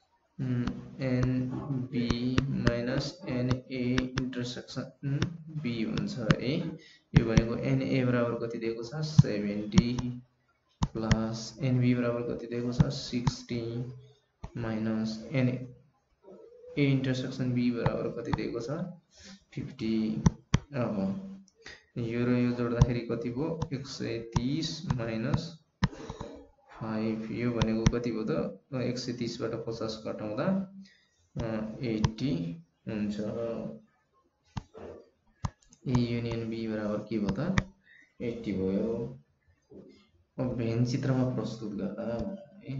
nb minus na intersection b हुन्छ है। यो भनेको na बराबर कति दिएको छ सेभेन्टी प्लस nb बराबर कति दिएको छ sixty minus na intersection b बराबर कति दिएको छ फिफ्टी। अब यो र यो जोड्दाखेरि कति भयो एक सय तीस माइनस फाइभ। यो भनेको कति भयो त एक सय तीस बाट पचास घटाउँदा एट्टी हुन्छ। ए युनियन बी बराबर के भयो त एट्टी भयो। अब भेन चित्रमा प्रस्तुत गर्दा है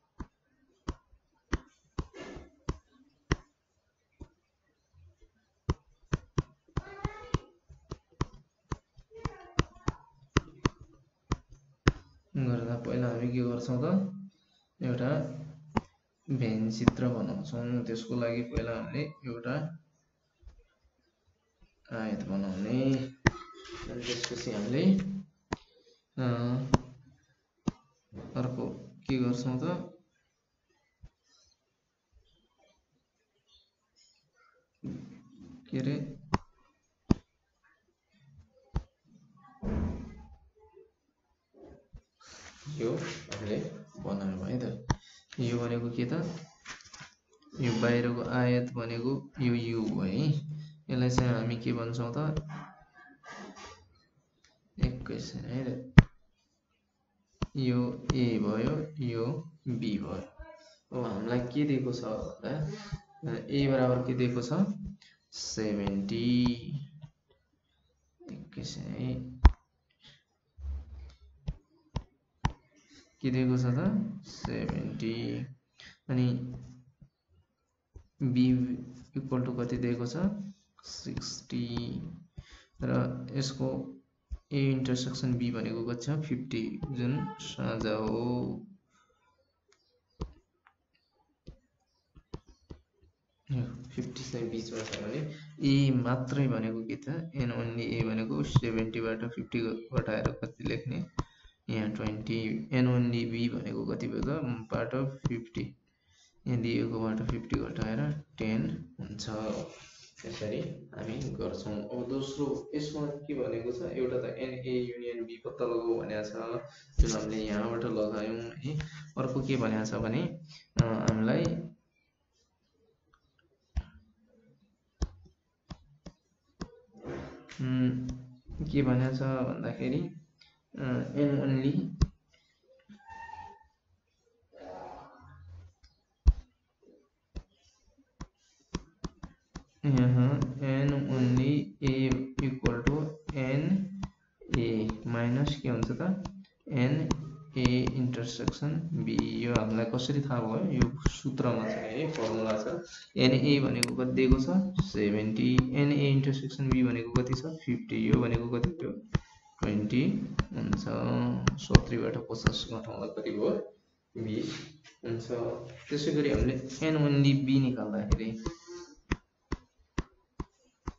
गर्दा पहिला हामी के गर्छौं त एउटा भेन चित्र बनाउँछौं। त्यसको लागि पहिला हामीले एउटा आयत बनाउने अनि त्यसपछि हामीले अर्को के गर्छौं त के रे यो हामीले बनायौं है त। यो भनेको के त यो बाहिरको आयत भनेको यो u हो है। यसलाई चाहिँ हामी के भन्छौं त एकैछिन है त यो a भयो यो b भयो। अब हामीलाई के दिएको छ भन्दा a बराबर के दिएको छ सेभेन्टी। एकैछिन है के दिएको छ त सेभेन्टी अनि b इक्वल टु कति दिएको छ सिक्सटी र यसको a इंटरसेक्शन b भनेको कति छ फिफ्टी जुन साझा हो। फिफ्टी चाहिँ बीचमा छ भने a मात्रै भनेको के त n ओन्ली a भनेको सेभेन्टी बाट फिफ्टी घटाएर कति लेख्ने यहाँ ट्वेन्टी। n ओन्ली b भनेको कति भयो त बाट फिफ्टी यहाँ दिएकोबाट फिफ्टी घटाएर टेन हुन्छ। त्यसरी हामी गर्छौं। अब दोस्रो यसमा के भनेको छ एउटा त na युनियन b पत्ता लगाऊ भनेको छ जुन हामीले यहाँबाट लगायौं है। अर्को के भनेको छ भने हामीलाई के भनेको छ भन्दाखेरि n ओन्ली यहाँ n only a equal to n a minus के हुन्छ त n a इंटरसेक्शन b। यो हामीलाई कसरी थाहा भयो यो सूत्रमा छ है फर्मुला छ। n a भनेको कति दिएको छ seventy n a intersection b भनेको कति छ फिफ्टी। यो भनेको कति थियो ट्वेन्टी हुन्छ। सत्तरी बाट पचास घटाउँदा कति भयो बीस हुन्छ। त्यसैगरी हामीले n ओन्ली b निकाल्दाखेरि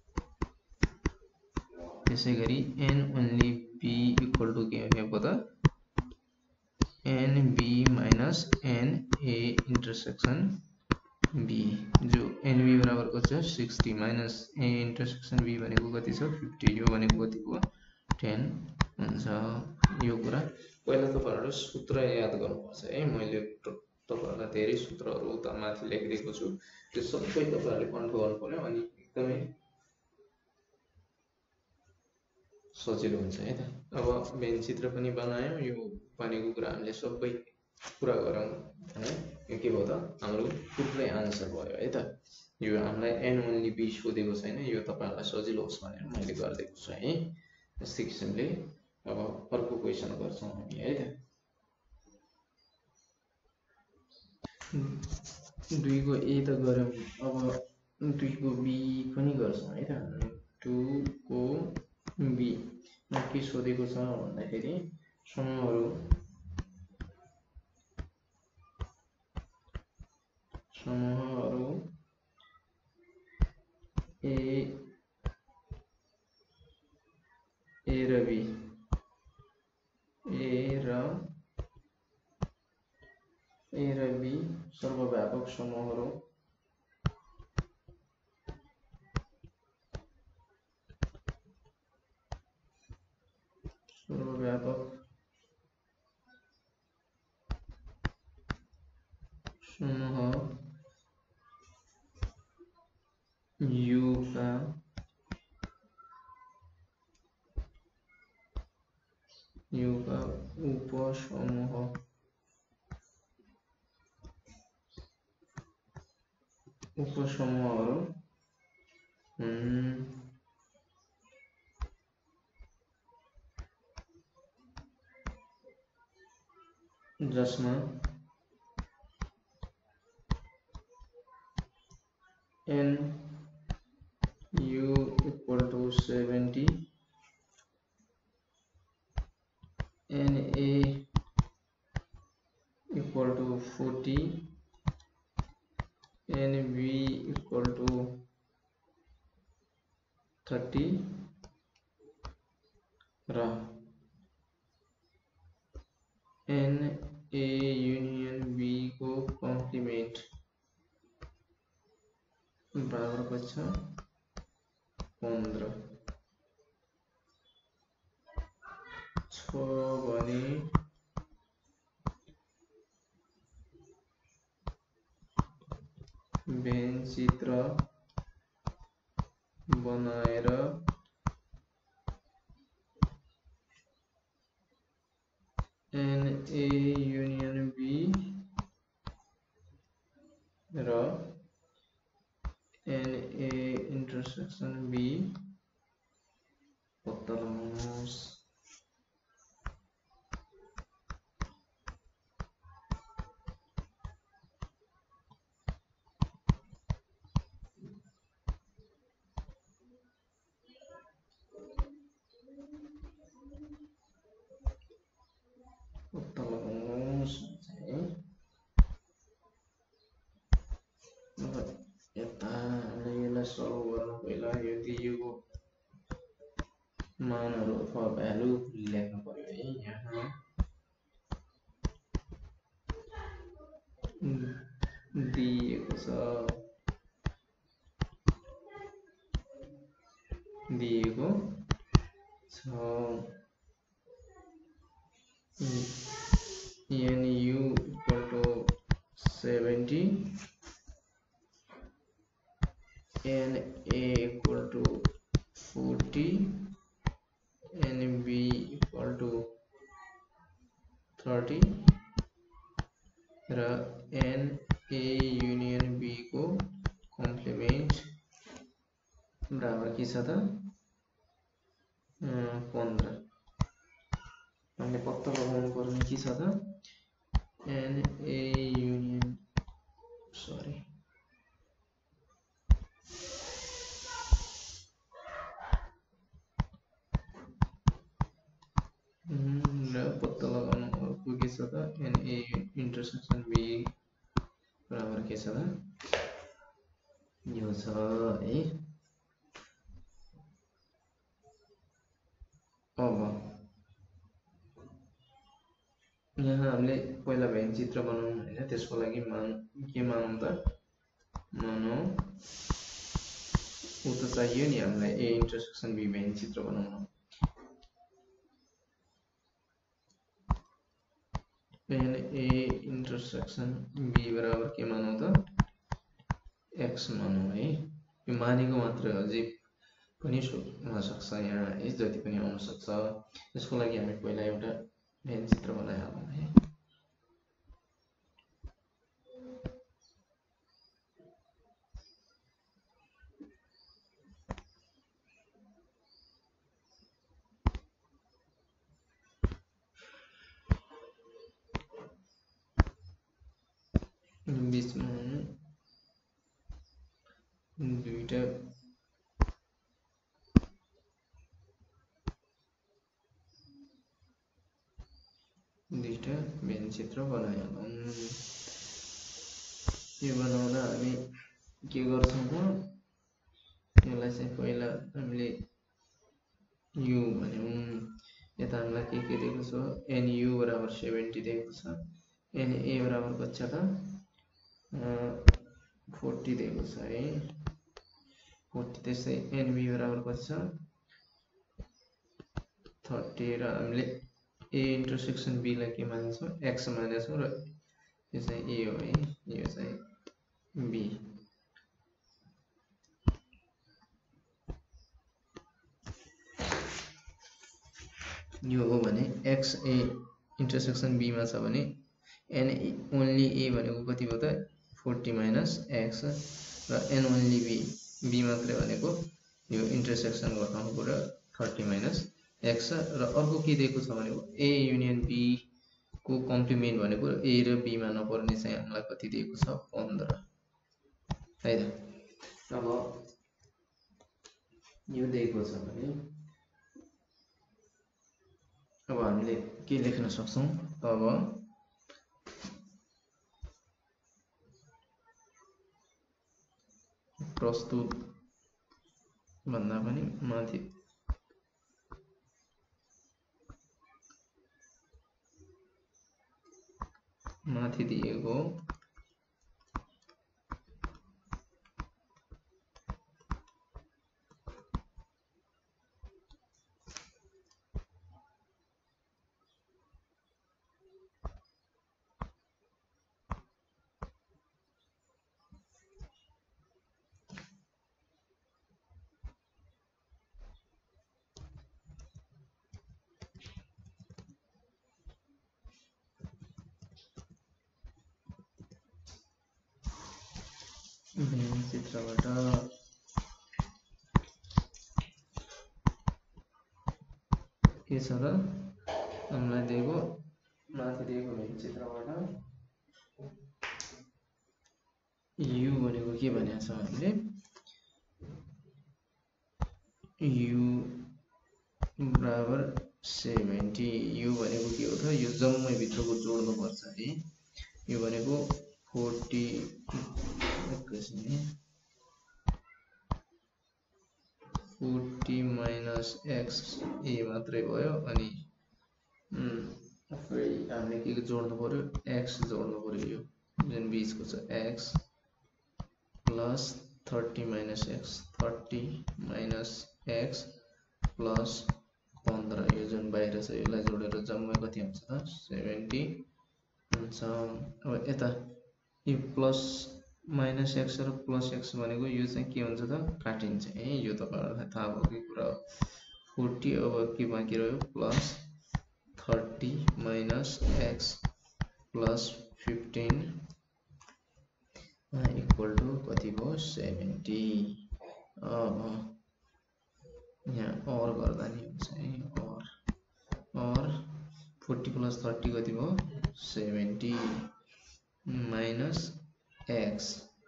त्यसै गरी n only b equal to के भनेको त n b minus n a intersection b, जो n b बराबर को छ sixty minus a intersection b भनेको कति छ fifty, यो भनेको कति भयो ten हुन्छ। यो कुरा पहिला तपाईहरुले सूत्र याद गर्नुपर्छ है। मैले तपाईहरुलाई धेरै सूत्रहरु उता माथि लेखिदिएको छु, त्यो सबै तपाईहरुले कन्ट्रोल गर्नु पर्यो, अनि एकदमै सजिलो हुन्छ है त। अब बेन चित्र पनि बनायौं, यो भनेको कुरा हामीले सबै पुरा गरौँ है। यो के भयो त हाम्रो टुक्रै आन्सर भयो है त। यो हामीलाई n ओन्ली b सोधेको छैन, यो तपाईहरुलाई सजिलो होस् भनेर मैले गर्दिएको छु है। यस्तै किसिमले अब अर्को क्वेशन गर्छौं हामी है त। दुई को a त गरौँ, अब दुई को b पनि गर्छौं है त। टू को b मा के सोधेको छ भन्दाखेरि समूहहरु समूहहरु a a र b a र a र b सर्वव्यापक समूहहरु सर्वव्यापक समूह U का U का उपसमूह उपसमूहहरु हुन् जसमा n u equal to seventy, n a equal to forty, n b equal to thirty र n a union b को कम्प्लिमेन्ट बराबर कति छ पन्ध्र छ भने बेन चित्र बनाएर n a union b र n a intersection b पत्ता लगाउनुहोस्। पत्ता लगाउनुहोस् है। यता यसलाई सल्भ गर्नु पहिला यो दिएको मानहरु अथवा भ्यालु लेख्नु पर्यो है। यहाँ दिएको छ दिएको छ n u equal to seventy, n a equal to forty, n b equal to thirty र n a union b को कम्प्लिमेन्ट बराबर के छ त पन्ध्र। हामीले पत्ता लगाउनु पर्ने के छ त n a union सरी र पत्ता लगाउनु अर्को के छ त n a intersection b बराबर के छ त यो छ है। अब यहाँ हामीले पहिला भेन चित्र बनाउनु हैन, त्यसको लागि मान के मानौं त, मानौं उ त चाहियो नि हामीलाई ए इन्टरसेक्सन बी भेन चित्र बनाउन। यहाँ ए इन्टरसेक्सन बी बराबर के मानौं त, एक्स मानौं है। यो मानेको मात्र हो, अझै पनि हुन सक्छ, यहाँ है जति पनि आउन सक्छ। त्यसको लागि हामी पहिला एउटा भेन चित्र बनाइहालौं है। बीचमा दुईटा दुईटा भेन चित्र बनाइहालौं। यो बनाउन हामी के गर्छौं त, यसलाई चाहिँ पहिला हामीले u भन्यौं। यता हामीलाई के के दिएको छ, nu बराबर सत्तर दिएको छ, na बराबर कति छ त चालीस दिएको छ है। चालीस त्यसै nb बराबर कति छ तीस, र हामीले a इन्टरसेक्सन b लाई के मान्छौं, x मानेछौं, र यो चाहिँ a हो है, यो चाहिँ b। यो हो भने x a इन्टरसेक्सन b मा छ भने n ओन्ली a भनेको कति हो त चालीस माइनस x, र n ओन्ली b b मात्रै भनेको यो इन्टरसेक्सन गर्नुको र तीस माइनस x, र अर्को के दिएको छ भनेको a युनियन b को कम्प्लिमेन्ट भनेको a र b मा नपर्ने चाहिँ हामीलाई कति दिएको छ पन्ध्र है त। अब यो दिएको छ भने अब हामीले के लेख्न सक्छौं, अब प्रस्तुत भन्दा पनि माथि माथि दिएको भेन चित्रबाट के छ त, हामीलाई दिएको माथि दिएको भेन चित्रबाट u भनेको के भनेको छ, हामीले u बराबर सत्तर। u भनेको के हो त, यो जम्मै भित्रको जोड्नु पर्छ है। यो भनेको चालीस चालीस माइनस x a मात्रै भयो, अनि फेरि हामीले के जोड्नु पर्यो, x जोड्नु पर्यो, यो जुन बीचको छ x प्लस तीस माइनस x, तीस माइनस x प्लस पन्ध्र, यो जुन बाहिर छ यसलाई जोडेर जम्मै कति हुन्छ त सत्तर हुन्छ। अब यता यो प्लस माइनस x र प्लस x भनेको यो चाहिँ के हुन्छ त काटिन्छ है, यो तपाईहरुलाई थाहा भएकै कुरा हो। चालीस अब के बाँकी रह्यो, प्लस तीस माइनस x प्लस पन्ध्र इक्वल टु कति भयो सत्तर। अब यहाँ और गर्दा नि हुन्छ है, और और चालीस प्लस तीस कति भयो सत्तर माइनस x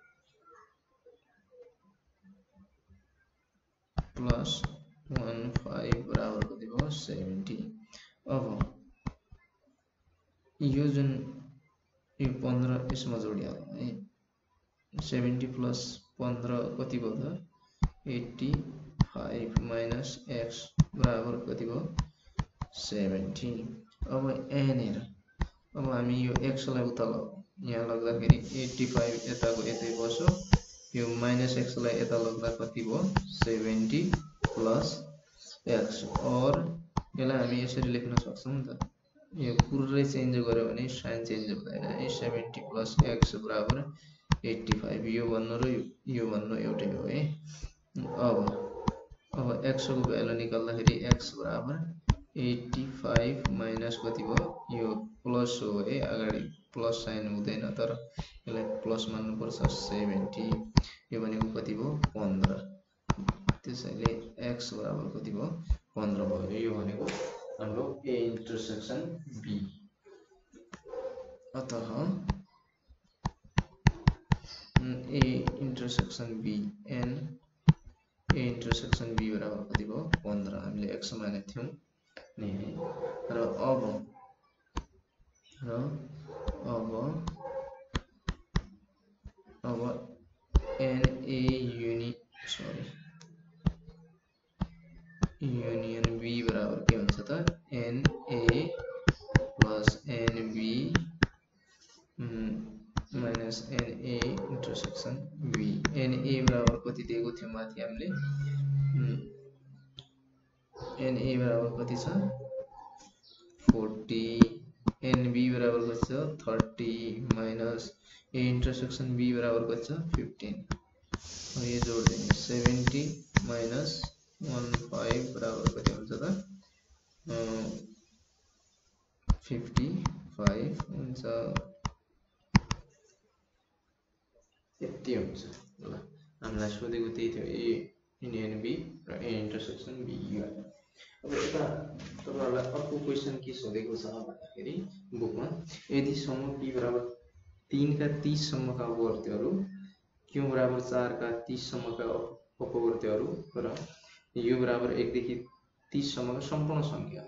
प्लस पंद्रह बराबर कति भयो सत्तर। अब यो जुन यो पन्ध्र यसमा जोडिहालौं है, सत्तर प्लस पन्ध्र कति भयो त पचासी माइनस x बराबर कति भयो सेभेन्टी। अब यहाँनिर अब हामी यो x लाई उता यहाँ लग्दाखेरि एट्टी फाइभ यताको यतै बस्यो, यो माइनस x लाई यता लग्दा कति भयो सेभेन्टी प्लस x। और यसलाई हामी यसरी लेख्न सक्छौं नि त, यो पुरै चेन्ज गर्यो भने साइन चेन्ज हुँदैन है। सेभेन्टी प्लस x बराबर एट्टी फाइभ, यो भन्नु र यो भन्नु एउटै हो है। अब अब x को भ्यालु निकाल्दाखेरि x बराबर एट्टी फाइभ माइनस कति भयो, यो प्लस हो है, अगाडि प्लस साइन हुँदैन तर यसलाई प्लस मान्नु पर्छ सेभेन्टी, यो भनेको कति भयो पन्ध्र। त्यसैले x बराबर कति भयो पन्ध्र भयो। यो भनेको हाम्रो A इन्टरसेक्सन B। अतः A intersection B n A intersection B बराबर कति भयो पन्ध्र, हामीले x मानेको थियौं नि है। र अब र अब अब n A uni sorry union B बराबर के हुन्छ त n A plus n B minus n A intersection B। n A बराबर कति दिएको थियो माथि हामीले, n A बराबर कति छ फोर्टी, n B बराबर कति छ thirty minus A intersection B बराबर कति छ फिफ्टीन। अब यो जोड दिने सेभेन्टी माइनस वन फाइभ बराबर कति हुन्छ त फिफ्टी फाइभ हुन्छ, यति हुन्छ। ल हामीलाई सोधेको त्यही थियो A युनियन B र A इन्टरसेक्सन B। अब यता तपाईहरुलाई अर्को क्वेशन के सोधेको छ भन्दाखेरि बुकमा, यदि समूह P बराबर तीन का तीस सम्मका अपवर्त्यहरू, Q बराबर चार का तीस सम्मका अपवर्त्यहरू र U बराबर एक देखि तीस सम्मका सम्पूर्ण संख्या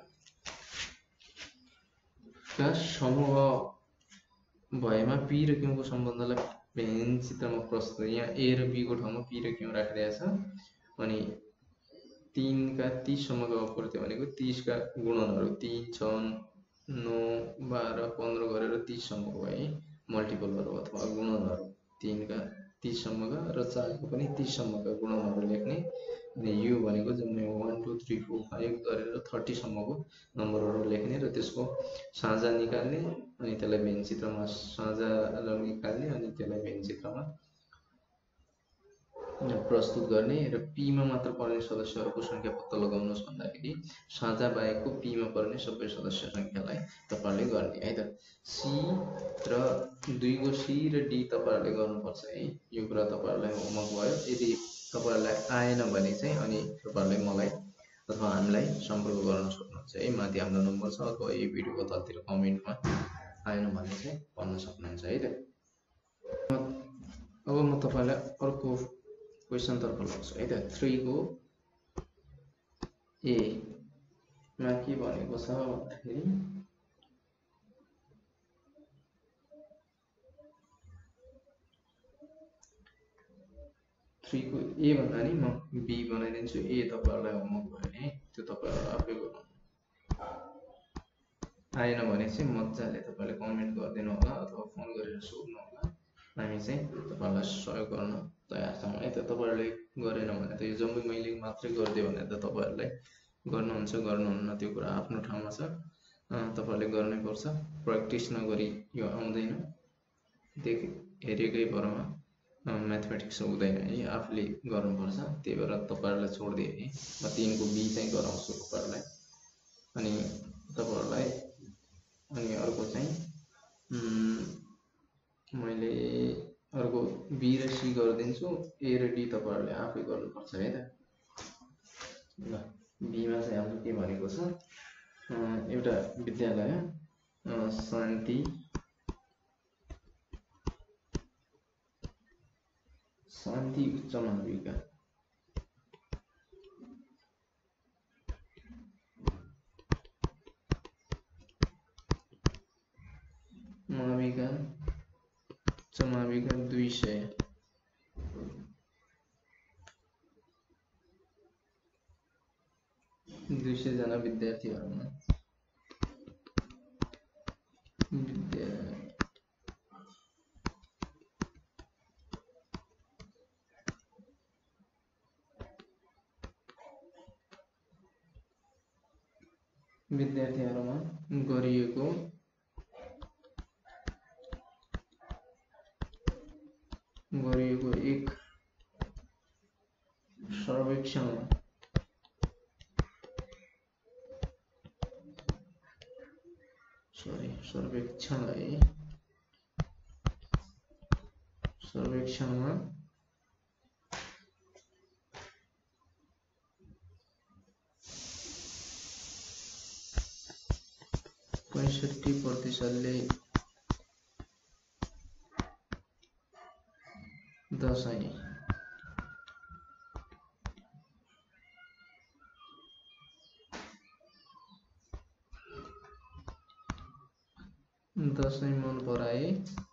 का समूह भएमा P र Q को सम्बन्धलाई भेन चित्रमा प्रस्तुत। यहाँ A र B को ठाउँमा P र Q राखिरहेको छ, अनि तीन का तीस सम्मका अपवर्त्य भनेको तीस का गुणनहरू तीन छ नौ बाह्र पन्ध्र गरेर तीस सम्मको है मल्टिपलहरु अथवा गुणनहरू तीन का तीस सम्मका र चार को पनि तीस सम्मका गुणनहरू लेख्ने। अनि U भनेको जुन one two three four five गरेर थर्टी सम्मको नम्बरहरू लेख्ने र त्यसको साझा निकाल्ने, अनि त्यसलाई भेन चित्रमा साझा निकाल्ने, अनि त्यसलाई भेन चित्रमा प्रस्तुत गर्ने। र P मा मात्र पर्ने सदस्यहरूको संख्या पत्ता लगाउनुस् भन्दाखेरि साझा बाहेकको P मा पर्ने सबै सदस्य संख्यालाई तपाईहरुले गर्ने है त। C र दुई को C र D तपाईहरुले गर्नुपर्छ है। यो कुरा तपाईहरुलाई होमवर्क भयो। यदि तपाईहरुलाई आएन भने चाहिँ अनि तपाईहरुले मलाई अथवा हामीलाई सम्पर्क गर्न सक्नुहुन्छ है। माथि हाम्रो नम्बर छ अथवा यो भिडियोको तलतिर कमेन्टमा आएन भने चाहिँ भन्न सक्नुहुन्छ है त। अब म तपाईहरुलाई अर्को क्वेशन तर्फ लाग्छु है त। थ्री को A मा के भनेको छ भन्दाखेरि थ्री को A भन्दा नि म B बनाइदिन्छु। A तपाईहरुलाई होमवर्क भयो नि, त्यो तपाईहरु आफै गर्नु। आएन भने चाहिँ मज्जाले तपाईले कमेन्ट गरिदिनु होला अथवा फोन गरेर सोध्नु होला। हामी चाहिँ तपाईहरुलाई सहयोग गर्न तयार छौं है त। तपाईहरुले गरेन भने त यो जम्मै मैले मात्रै गर्दिए भने त तपाईहरुलाई गर्नुहुन्छ गर्नुहुन्न त्यो कुरा आफ्नो ठाउँमा छ। तपाईहरुले गर्नै पर्छ। प्र्याक्टिस नगरी यो आउँदैन। देख हेरेकै भरमा म्याथमेटिक्स हुँदैन है, आफूले गर्नुपर्छ। त्यही भएर तपाईहरुलाई छोड्दिए है। म तीन को B चाहिँ गराउँछु तपाईहरुलाई। अनि तपाईहरुलाई अनि अर्को चाहिँ मैले अर्को B र C गरिदिन्छु। A र D तपाईहरुले आफै गर्नुपर्छ है त। ल B मा चाहिँ हाम्रो के भनेको छ, एउटा विद्यालय शान्ति शान्ति उच्च माविका माविका उच्च माविका दुई सय दुई सय जना विद्यार्थीहरुमा विद्यार्थीहरुमा गरिएको गरिएको एक सर्वेक्षण सरी सर्वेक्षण है सर्वेक्षणमा पैंसठी प्रतिशतले दशैं दशैं मन पराए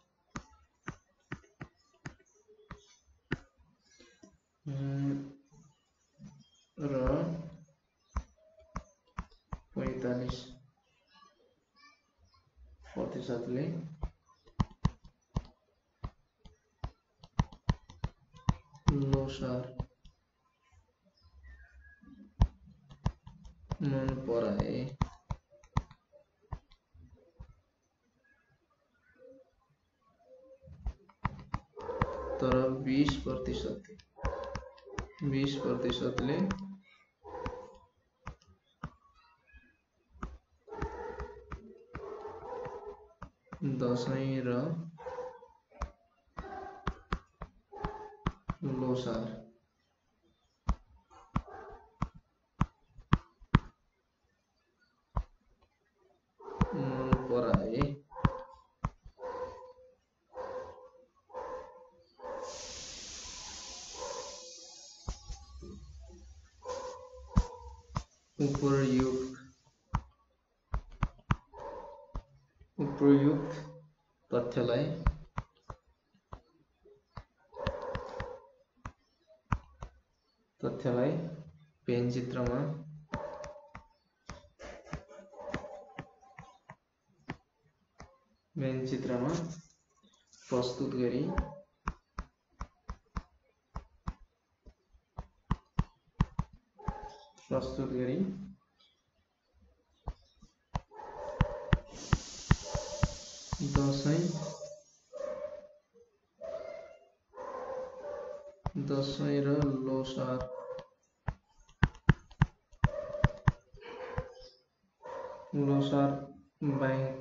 र पैंतालीस प्रतिशतले लोसार मन पराए। तर बीस प्रतिशत बीस प्रतिशतले दशैं र लोसार मन पराए। उपर्युक्त उपर्युक्त तथ्यलाई तथ्यलाई पेनचित्रमा पेनचित्रमा प्रस्तुत गरी प्रस्तुत गरी दशैं दशैं र लोसार लोसार बैंक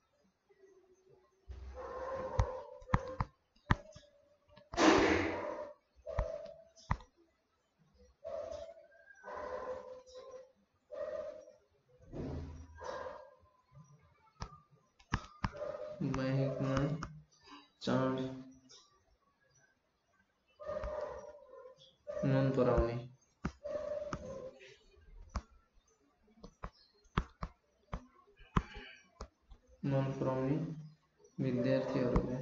बैंकमा चाड मन पराउने मन पराउने विद्यार्थीहरुले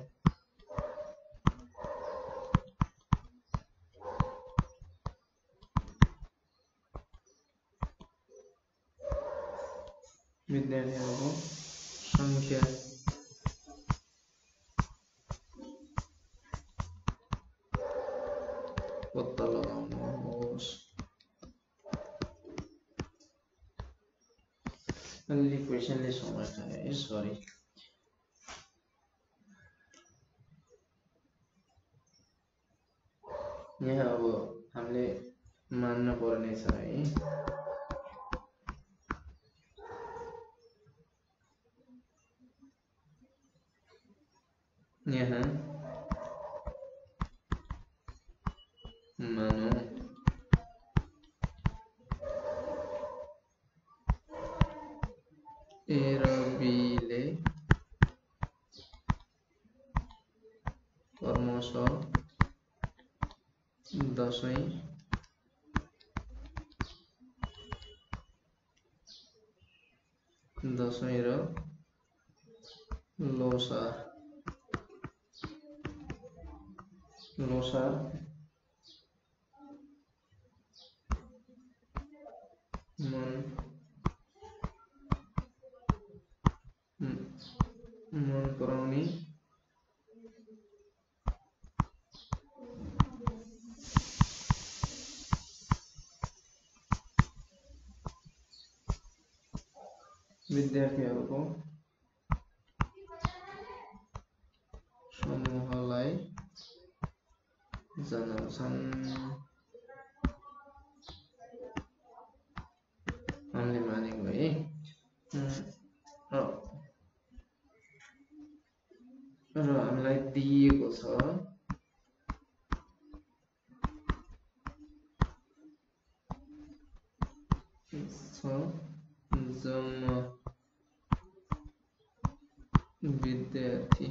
विद्यार्थीहरुको संख्या पत्ता लगाउनुहोस्। अलि क्वेशनले समय खायो सरी। यहाँ अब हामीले मान्न पर्ने छ है यहाँ मानौ ए र बी ले क्रमशः दशैं दशैं र लोसार लोसार मन मन पराउने विद्यार्थीहरूको समूहलाई जनाउँछन्। हामीले मानेको है र हामीलाई दिएको छ जम्मा विद्यार्थी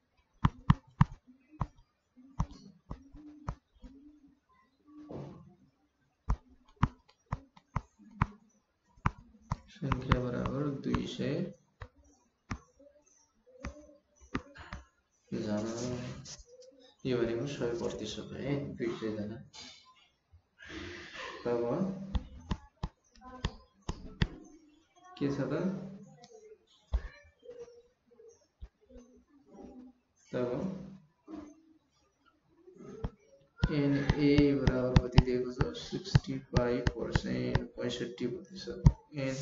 संख्या बराबर दुई सय जना। यो भनेको सय प्रतिशत है, दुई सय जना। तब के छ त तब एनए बराबर कति दिएको छ सिक्सटी फाइभ पर्सेंट पैंसठी प्रतिशत एन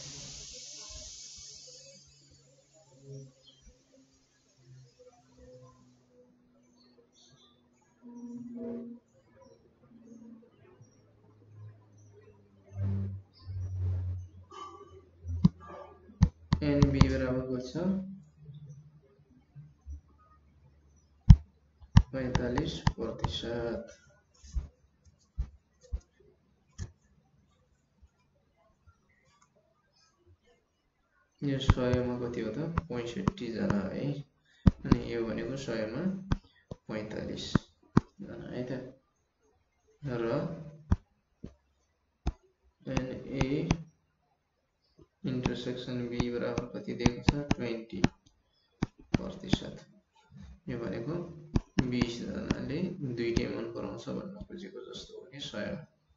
एनबी बराबर कति छ पैंतालीस प्रतिशत। यो सयमा कति हो त पैंसठी जना है, अनि यो भनेको सयमा पैंतालीस जना है त। र एनए इंटरसेक्शन बी बराबर कति दिएको छ ट्वेंटी प्रतिशत। यो भनेको बीस जनाले दुईटै मन पराउँछ भन्न खोजेको जस्तो हो कि सय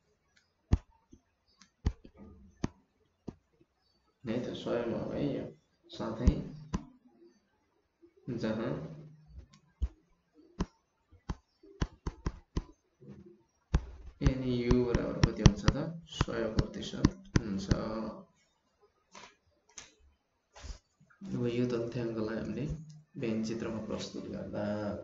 नै त सयमा हो है यो। साथै जहाँ एनयू बराबर कति हुन्छ त सय प्रतिशत हुन्छ। अब यो तथ्याङ्कलाई हामीले व्यङ्ग्यचित्रमा प्रस्तुत गर्दा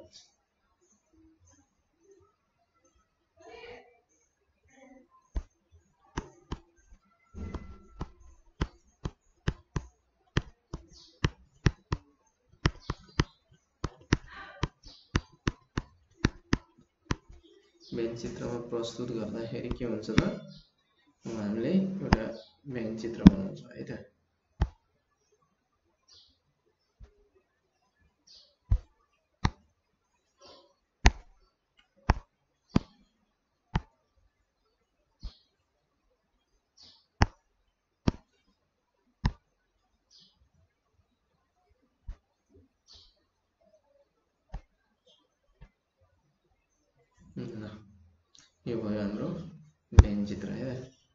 व्यङ्ग्यचित्रमा प्रस्तुत गर्दाखेरि के हुन्छ त हामीले एउटा व्यङ्ग्यचित्र बनाउँछ है त। यो भयो हाम्रो व्यङ्ग्यचित्र है।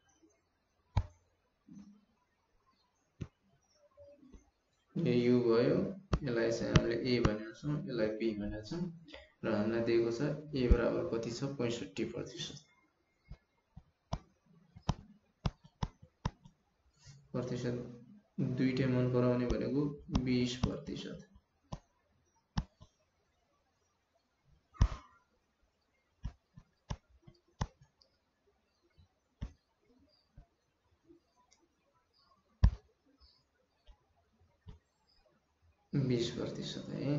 यो यु भयो, यसलाई चाहिँ हामीले ए भनेको छौँ, यसलाई बी भनेको छौँ र हामीलाई दिएको छ ए बराबर कति छ पैंसठी प्रतिशत प्रतिशत दुईटै मन पराउने भनेको बीस प्रतिशत। बीस प्रतिशत है।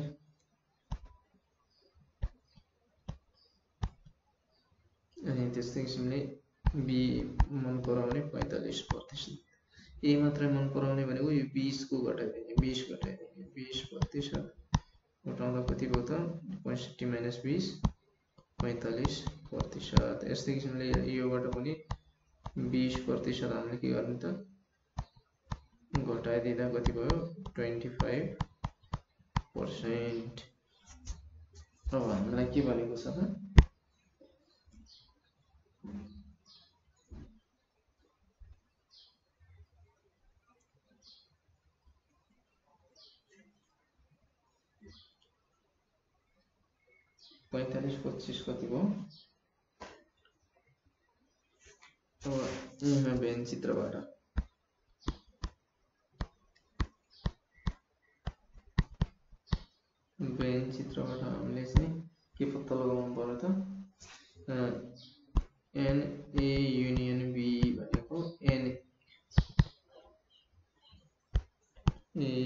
अनि त्यस्तै किसिमले बी मन पराउने पैंतालीस प्रतिशत। ए मात्रै मन पराउने भनेको यो बीस को घटाइदिने बीस घटाइदिने बीस प्रतिशत घटाउँदा कति भयो त पैंसठी माइनस बीस पैंतालीस प्रतिशत। यस्तै किसिमले योबाट पनि बीस प्रतिशत हामीले के गर्ने त घटाइदिँदा कति भयो ट्वेंटी फाइभ पर्सेंट। अब हामीलाई के भनेको छ त पैंतालीस पच्चीस कति भयो अब यहाँ भेन चित्रबाट भेन चित्रबाट हामीले चाहिँ के पत्ता लगाउनु पर्यो त एन ए युनियन बी भनेको N A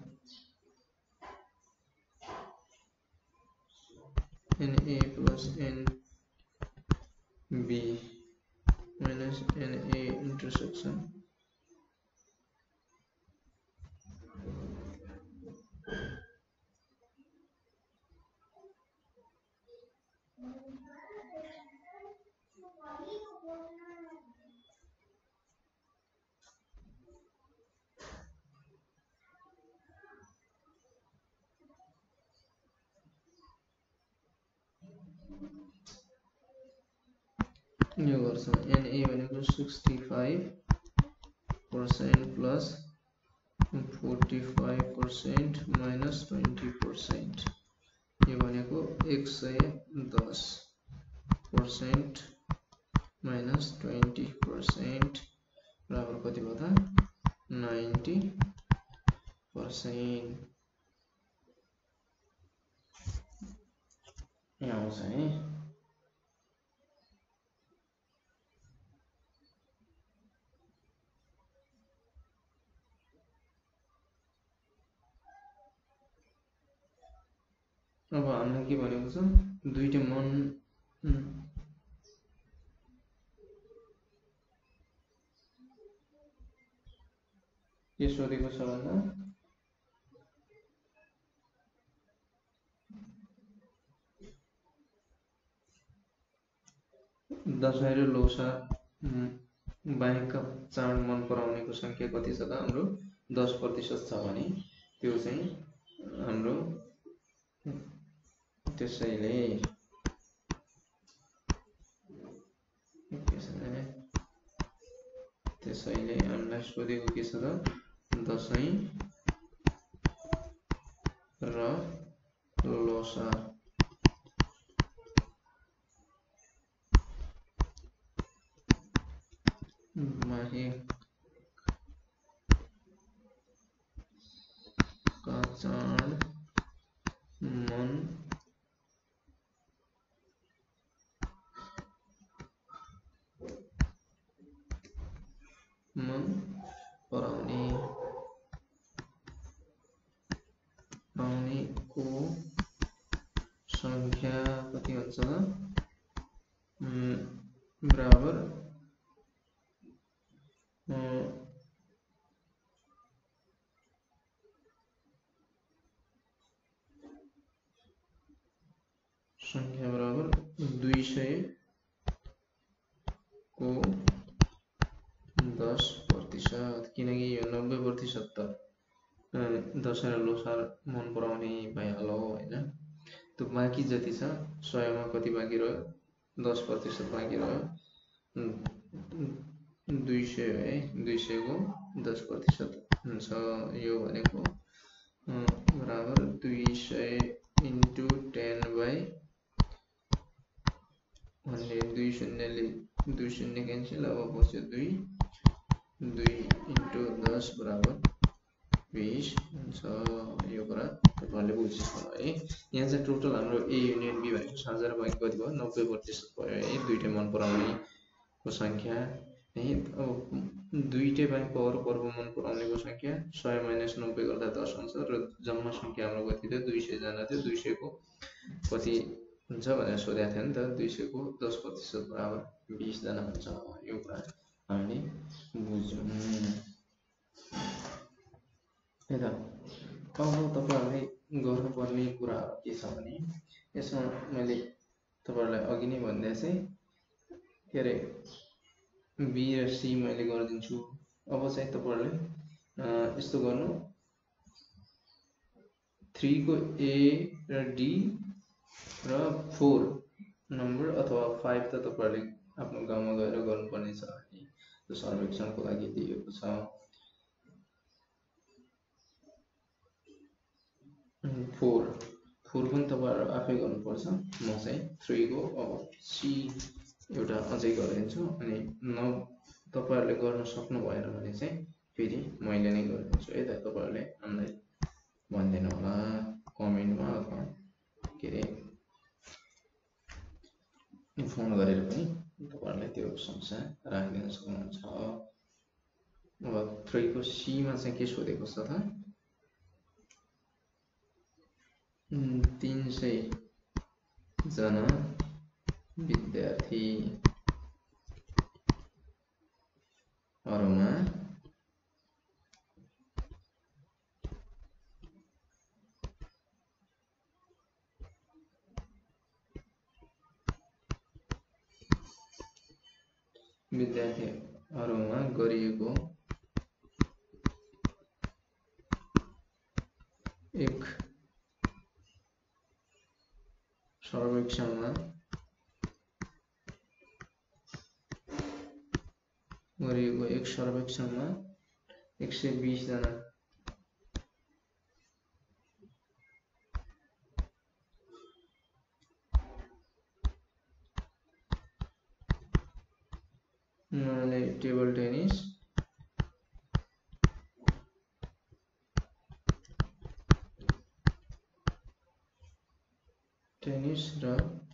N A plus N B minus N A intersection यो गर्छौं N A भनेको sixty-five percent plus forty-five percent minus twenty percent यो भनेको one hundred ten percent minus twenty percent बराबर कति भयो त ninety percent यहाँ आउँछ है अब हामीलाई के भनेको छ दुईटा मन के सोधेको छ भन्दा दशैं र लोसार बाहेकका चाड मन पराउनेको संख्या कति छ त हाम्रो दस प्रतिशत छ भने त्यो चाहिँ हाम्रो त्यसैले त्यसैले हामीलाई सोधेको के छ त दशैं र लोसार बाहेक का चाड मन मन पराउने पराउनेको संख्या कति हुन्छ बराबर संख्या बराबर दुई सय को दस प्रतिशत किनकि यो नब्बे प्रतिशत त दशैं र लोसार मन पराउने भइहाल्यो हैन त्यो बाँकी जति छ सयमा कति बाँकी रह्यो दस प्रतिशत बाँकी रह्यो दुई सय है दुई सय को दस प्रतिशत हुन्छ यो भनेको बराबर दुई सय इन्टु टेन बाई भन्ने दुई शून्यले दुई शून्य क्यान्सल अब बस्यो दुई दुई इन्टु दस बराबर बीस हुन्छ यो कुरा तपाईँहरूले बुझ्नु है यहाँ चाहिँ टोटल हाम्रो ए युनियन बी भनेको साझा र बाँकी कति भयो नब्बे प्रतिशत भयो है दुईटै मन पराउनेको संख्या है अब दुईटै बाहेक अरू पर्व मन पराउनेको संख्या सय माइनस नब्बे गर्दा दस आउँछ र जम्मा संख्या हाम्रो कति थियो दुई सय जना थियो दुई सय को कति हुन्छ भनेर सोधेको थियो नि त दुई सय को दस प्रतिशत बराबर बीस जना हुन्छ यो कुरा हामीले बुझ्यौँ है त अब तपाईहरुले गर्नुपर्ने कुरा के छ भने यसमा मैले तपाईहरुलाई अघि नै भन्दै चाहिँ के अरे बी र सी मैले गर्दिन्छु अब चाहिँ तपाईहरुले यस्तो गर्नु तीन को ए र डी र चार नम्बर अथवा पाँच त तपाईहरुले आफ्नो गाउँमा गएर गर्नुपर्ने छ त्यो सर्वेक्षणको लागि दिएको छ फोर फोर पनि तपाईँहरू आफै गर्नुपर्छ। म चाहिँ थ्री को अब सी एउटा अझै गरिदिन्छु अनि न तपाईँहरूले गर्न सक्नु भएन भने चाहिँ फेरि मैले नै गरिदिन्छु है त। तपाईँहरूले हामीलाई भनिदिनु होला कमेन्टमा अथवा के अरे फोन गरेर पनि तपाईँहरूले त्यो समस्या राखिदिन सक्नुहुन्छ। अब थ्री को सी मा चाहिँ के सोधेको छ त, तीन सय जना विद्यार्थीहरूमा विद्यार्थीहरूमा गरिएको एक सर्वेक्षणमा गरिएको एक सर्वेक्षणमा एक सय बीस जना उनीहरूले टेबल टेनिस टेनिस र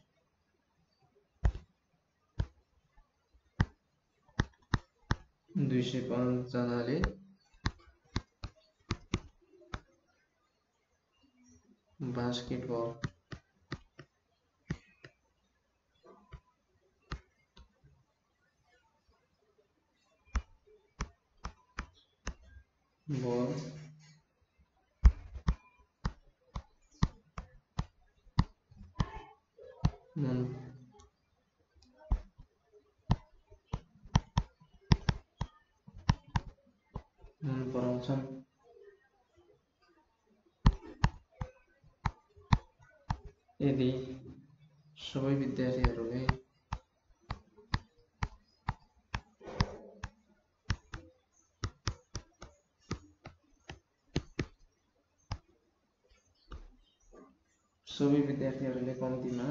दुई सय पाँच जनाले बास्केटबल बल मन मन पराउँछन्। यदि सबै विद्यार्थीहरूले सबै विद्यार्थीहरूले कम्तीमा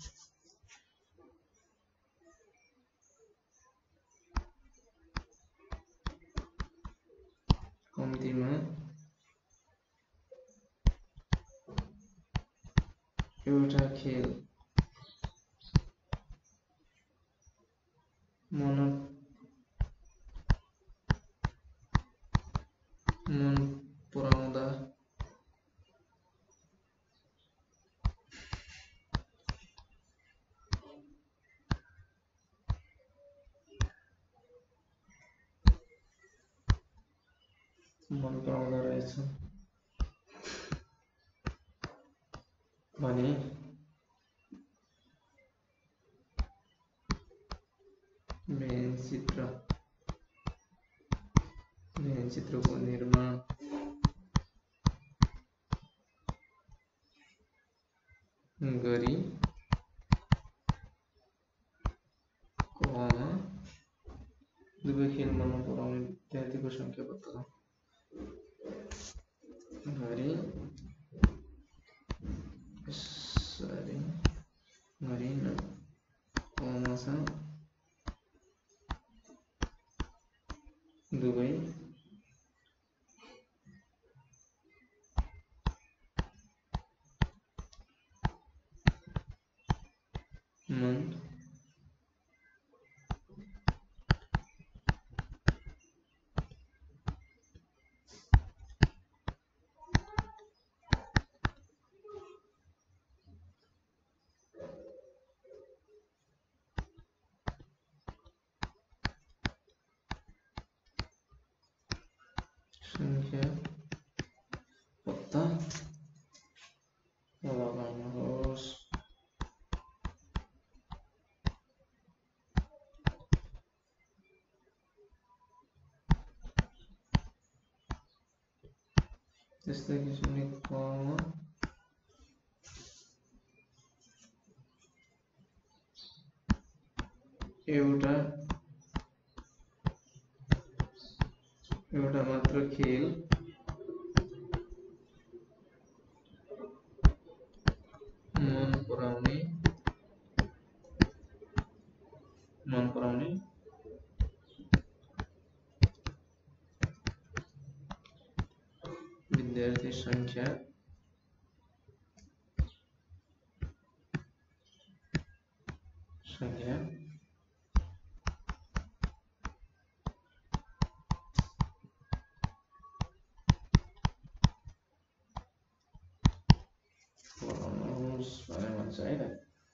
कम्तीमा एउटा खेल मन मन पराउँदा मन पराउँदो रहेछ भने व्यङ्ग्यचित्र व्यङ्ग्यचित्रको निर्माण गरी कमा दुवै खेल मन पराउने विद्यार्थीको संख्या पत्ता गरी यसरी गरी न कमासा दुवै मन संख्या पत्ता लगाउनुहोस्। त्यस्तै किसिमले कमा एउटा एउटा मात्र खेल विद्यार्थी संख्या संख्या बनाउनुस् भनेर भन्छ हैन।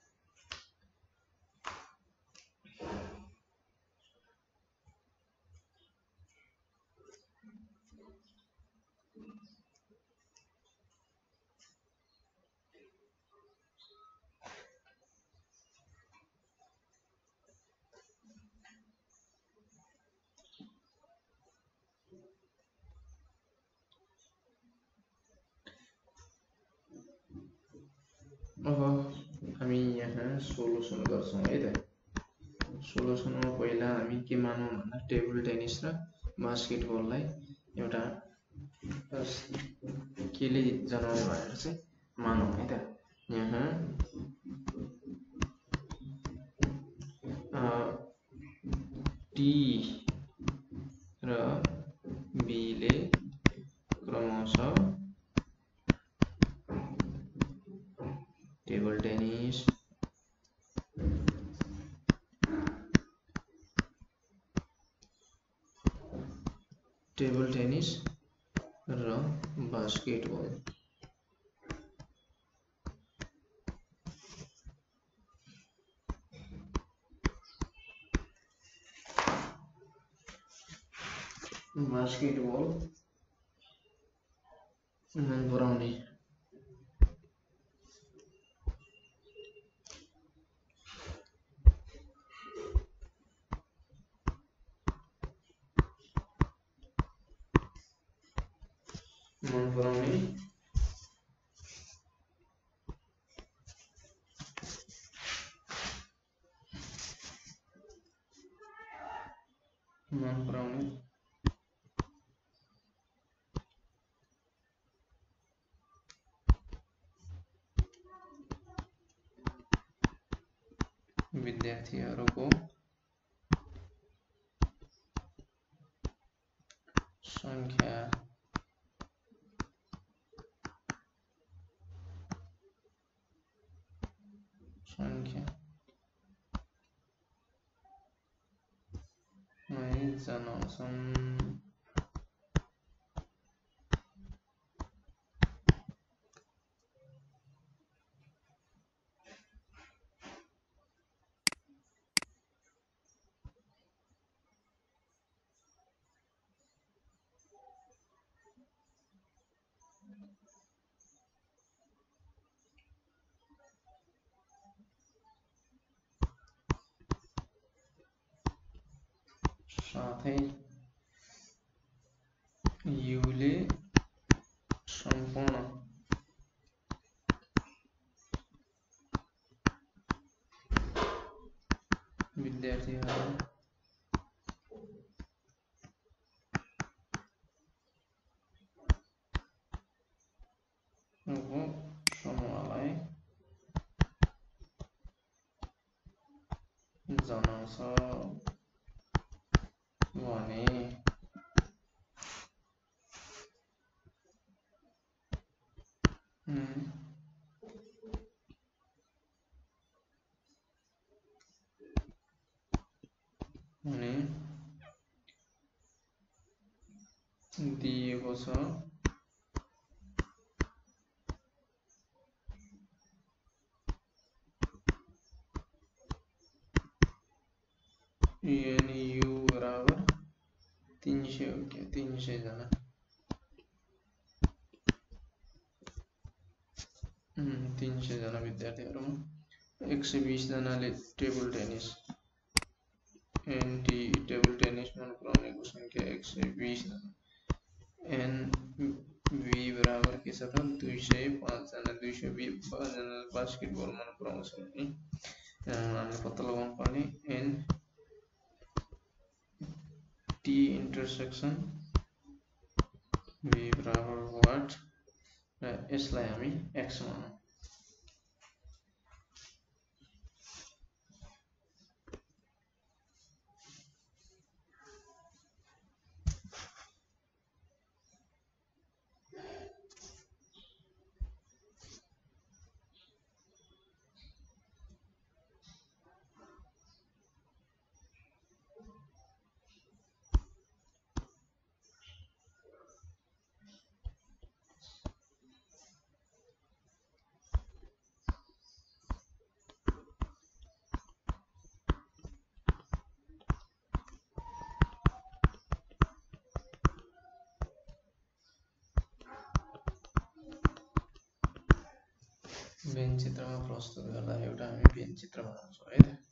अब हामी यहाँ सोलुसन गर्छौं है त। सोलुसनमा पहिला हामी के मानौं भन्दा टेबल टेनिस र बास्केटबललाई एउटा केले जनाउने भनेर चाहिँ मानौं है त। यहाँ टी र बी ले क्रमशः टेबल टेनिस टेबल टेनिस र बास्केटबल बास्केटबल मन पराउने मन पराउने मन पराउने विद्यार्थीहरूको संख्या संख्या मै जनाउँछन्। साथै युले सम्पूर्ण विद्यार्थीहरू समूहलाई जनाउँछ भने भने दिएको छ। एनयू बराबर तीन सय हो क्या तीन सय जना तीन सय जना विद्यार्थीहरूमा एक सय बीस जनाले table tennis NT table tennis मन पराउनेको संख्या एक सय बीस जना। एन बी बराबर के छ त दुई सय पाँच जना दुई सय पाँच जना बास्केटबल मन पराउँछ भने हामीले पत्ता लगाउनु पर्ने एन टी इन्टरसेक्सन बी बराबर वाट र यसलाई हामी एक्स मानौं। भेन चित्रमा प्रस्तुत गर्दा एउटा हामी भेन चित्र बनाउँछौँ है त।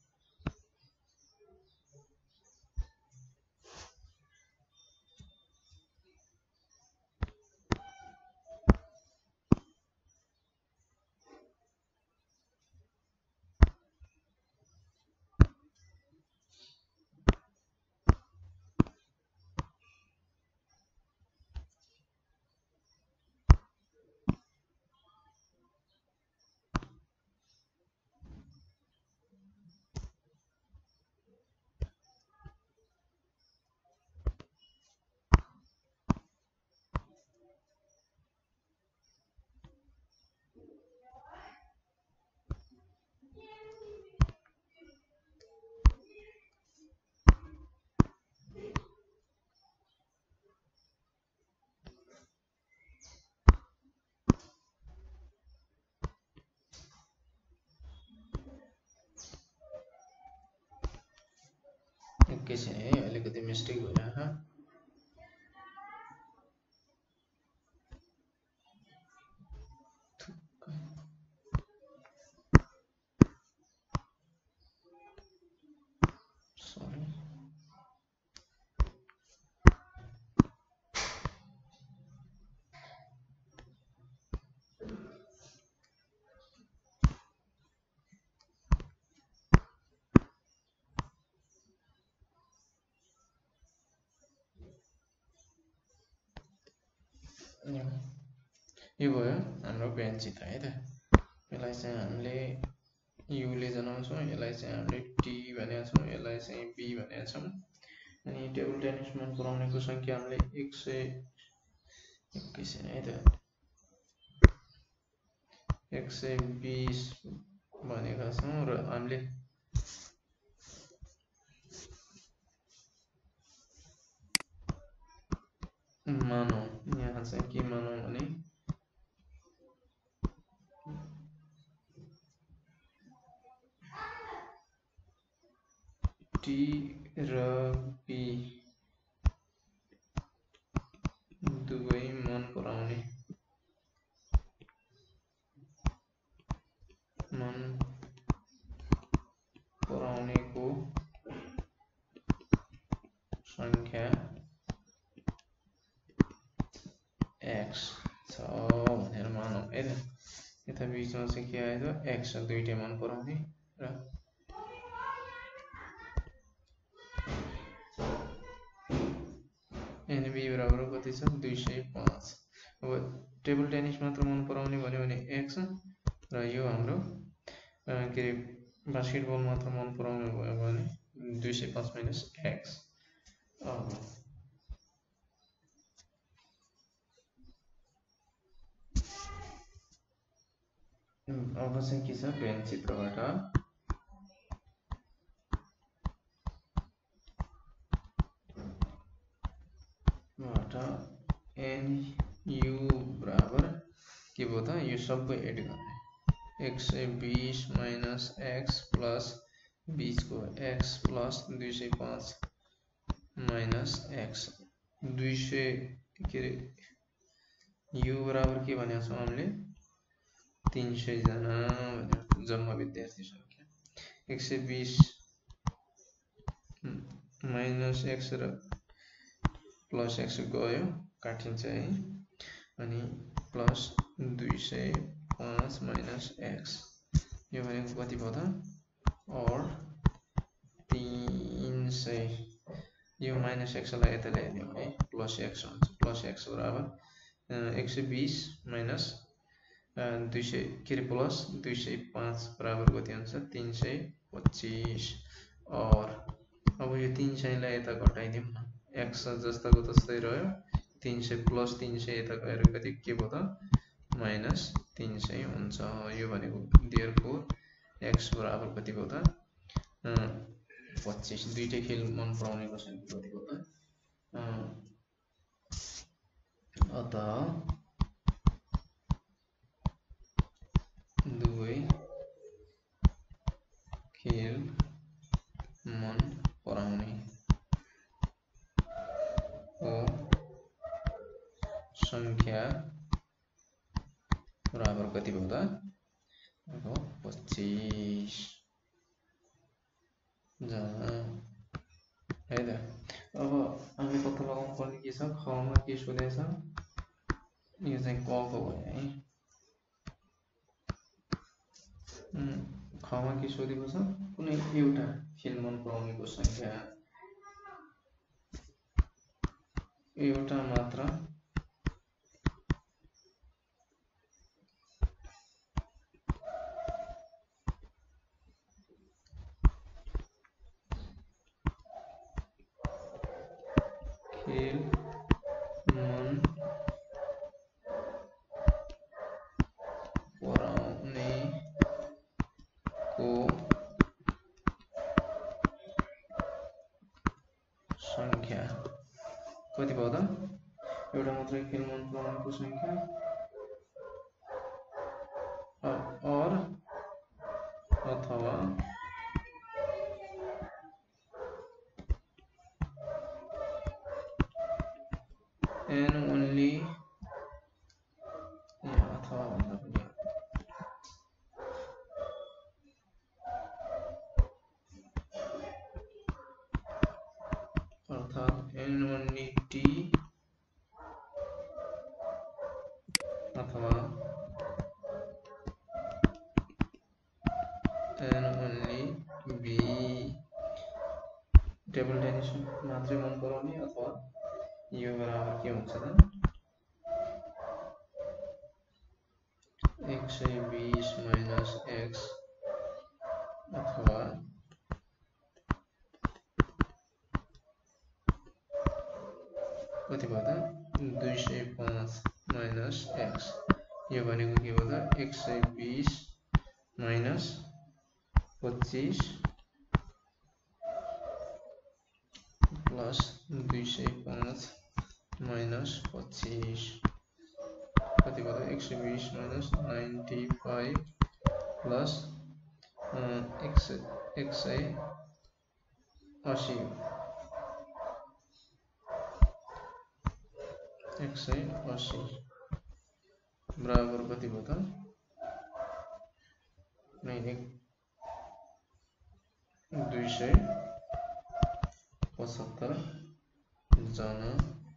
एकैछिन है, अलिकति मिस्टेक भयो। यो भयो हाम्रो भेन चित्र है त। यसलाई चाहिँ हामीले युले जनाउँछौँ, यसलाई चाहिँ हामीले टी भनेका छौँ, यसलाई चाहिँ बी भनेका छौँ। अनि टेबल टेनिस मन पराउनेको संख्या हामीले एक सय एक्काइस है त एक सय बीस भनेका छौँ र हामीले मानौ यहाँ चाहिँ के मानौ भने टी र बी दुवै मन पराउने मन पराउनेको संख्या एक्स छ भनेर मानौ है त। यता बीचमा चाहिँ के आयो त एक्स छ, दुईटै मन पराउने र एनबी बराबर कति छ दुई सय पाँच। अब टेबल टेनिस मात्र मन पराउने भन्यो भने एक्स र यो हाम्रो के अरे बास्केटबल मात्र मन पराउने भयो भने दुई सय पाँच माइनस एक्स। अब अब चाहिँ के छ भेन चित्रबाट एन यू बराबर के भयो त यो सबै एड गर्ने एक सय बीस माइनस एक्स प्लस बीचको एक्स प्लस दुई सय पाँच माइनस एक्स दुई सय के अरे यू बराबर के भनेको छौँ हामीले तीन सय जना भनेर जम्मा विद्यार्थी संख्या एक सय बीस माइनस एक्स र प्लस एक्स गयो काटिन्छ है। अनि प्लस दुई सय पाँच माइनस एक्स यो भनेको कति भयो त और तीन सय यो माइनस एक्सलाई यता ल्याइदिउँ है प्लस एक्स हुन्छ। प्लस एक्स बराबर एक सय बीस माइनस दुई सय के अरे प्लस दुई सय पाँच बराबर कति हुन्छ तीन सय पच्चिस। और अब यो तीन सयलाई यता घटाइदिउँ न, एक्स जस्ताको तस्तै रह्यो, तीन सय प्लस तीन सय यता गएर कति के भयो त माइनस तीन सय हुन्छ। यो भनेको देयरफोर एक्स बराबर कति भयो त पच्चिस। दुईटै खेल मन पराउनेको संख्या कति भयो त अतः दुवै खेल मन पराउने हो संख्या बराबर कति भयो त पच्चीस जना है त। अब हामी पत्ता लगाउनु पर्ने के छ, खमा के सोधेछ, यो चाहिँ क को भयो है। खमा के सोधेको छ, कुनै एउटा खेल मन पराउनेको संख्या एउटा मात्र खेल मन पराउनेको संख्या कति भयो त, एउटा मात्रै खेल मन पराउनेको संख्या और अथवा and only अथवा भन्दा पनि अर्थात and only t अथवा and only b table tennis मात्रै मन पराउने अथवा यो बराबर के हुन्छ त, एक सय बीस माइनस एक्स अथवा कति भयो त, दुई सय पाँच माइनस एक्स। यो भनेको के भयो त, एक सय बीस माइनस पच्चीस प्लस दुई सय पाँच माइनस पच्चीस कति भयो त, एक सय बीस माइनस नाइन्टी फाइभ प्लस एक सय एक सय असी एक सय असी बराबर कति भयो त, दुई सय पचहत्तर जना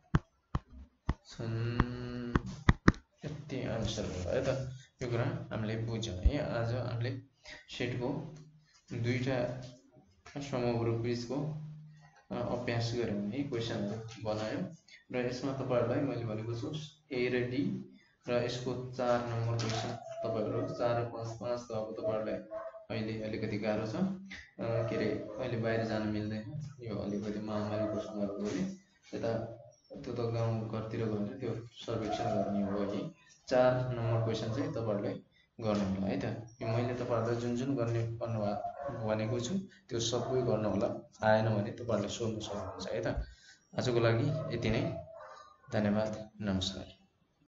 छन्। यति आन्सर भयो है त। यो कुरा हामीले बुझ्यौँ है। आज हामीले सेटको दुईटा समग्र बीचको अभ्यास गऱ्यौँ है, क्वेसनहरू बनायौँ र यसमा तपाईहरुलाई मैले भनेको छु ए र डी र यसको चार नम्बर क्वेसन तपाईहरु चार र पाँच पाँच त अब तपाईहरुलाई अहिले अलिकति गाह्रो छ, के रे अहिले बाहिर जान मिल्दैन, यो अलिकति महामारीको समयले यता त्यो त गाउँ घरतिर गएर त्यो सर्वेक्षण गर्ने हो है। चार नम्बर क्वेसन चाहिँ तपाईहरुले गर्नु होला है त। यो मैले तपाईहरुलाई जुन जुन गर्ने अनुवाद भनेको छु त्यो सबै गर्नु होला, आएन भने तपाईहरुले सोध्न सक्नुहुन्छ है त। आजको लागि यति नै, धन्यवाद, नमस्कार।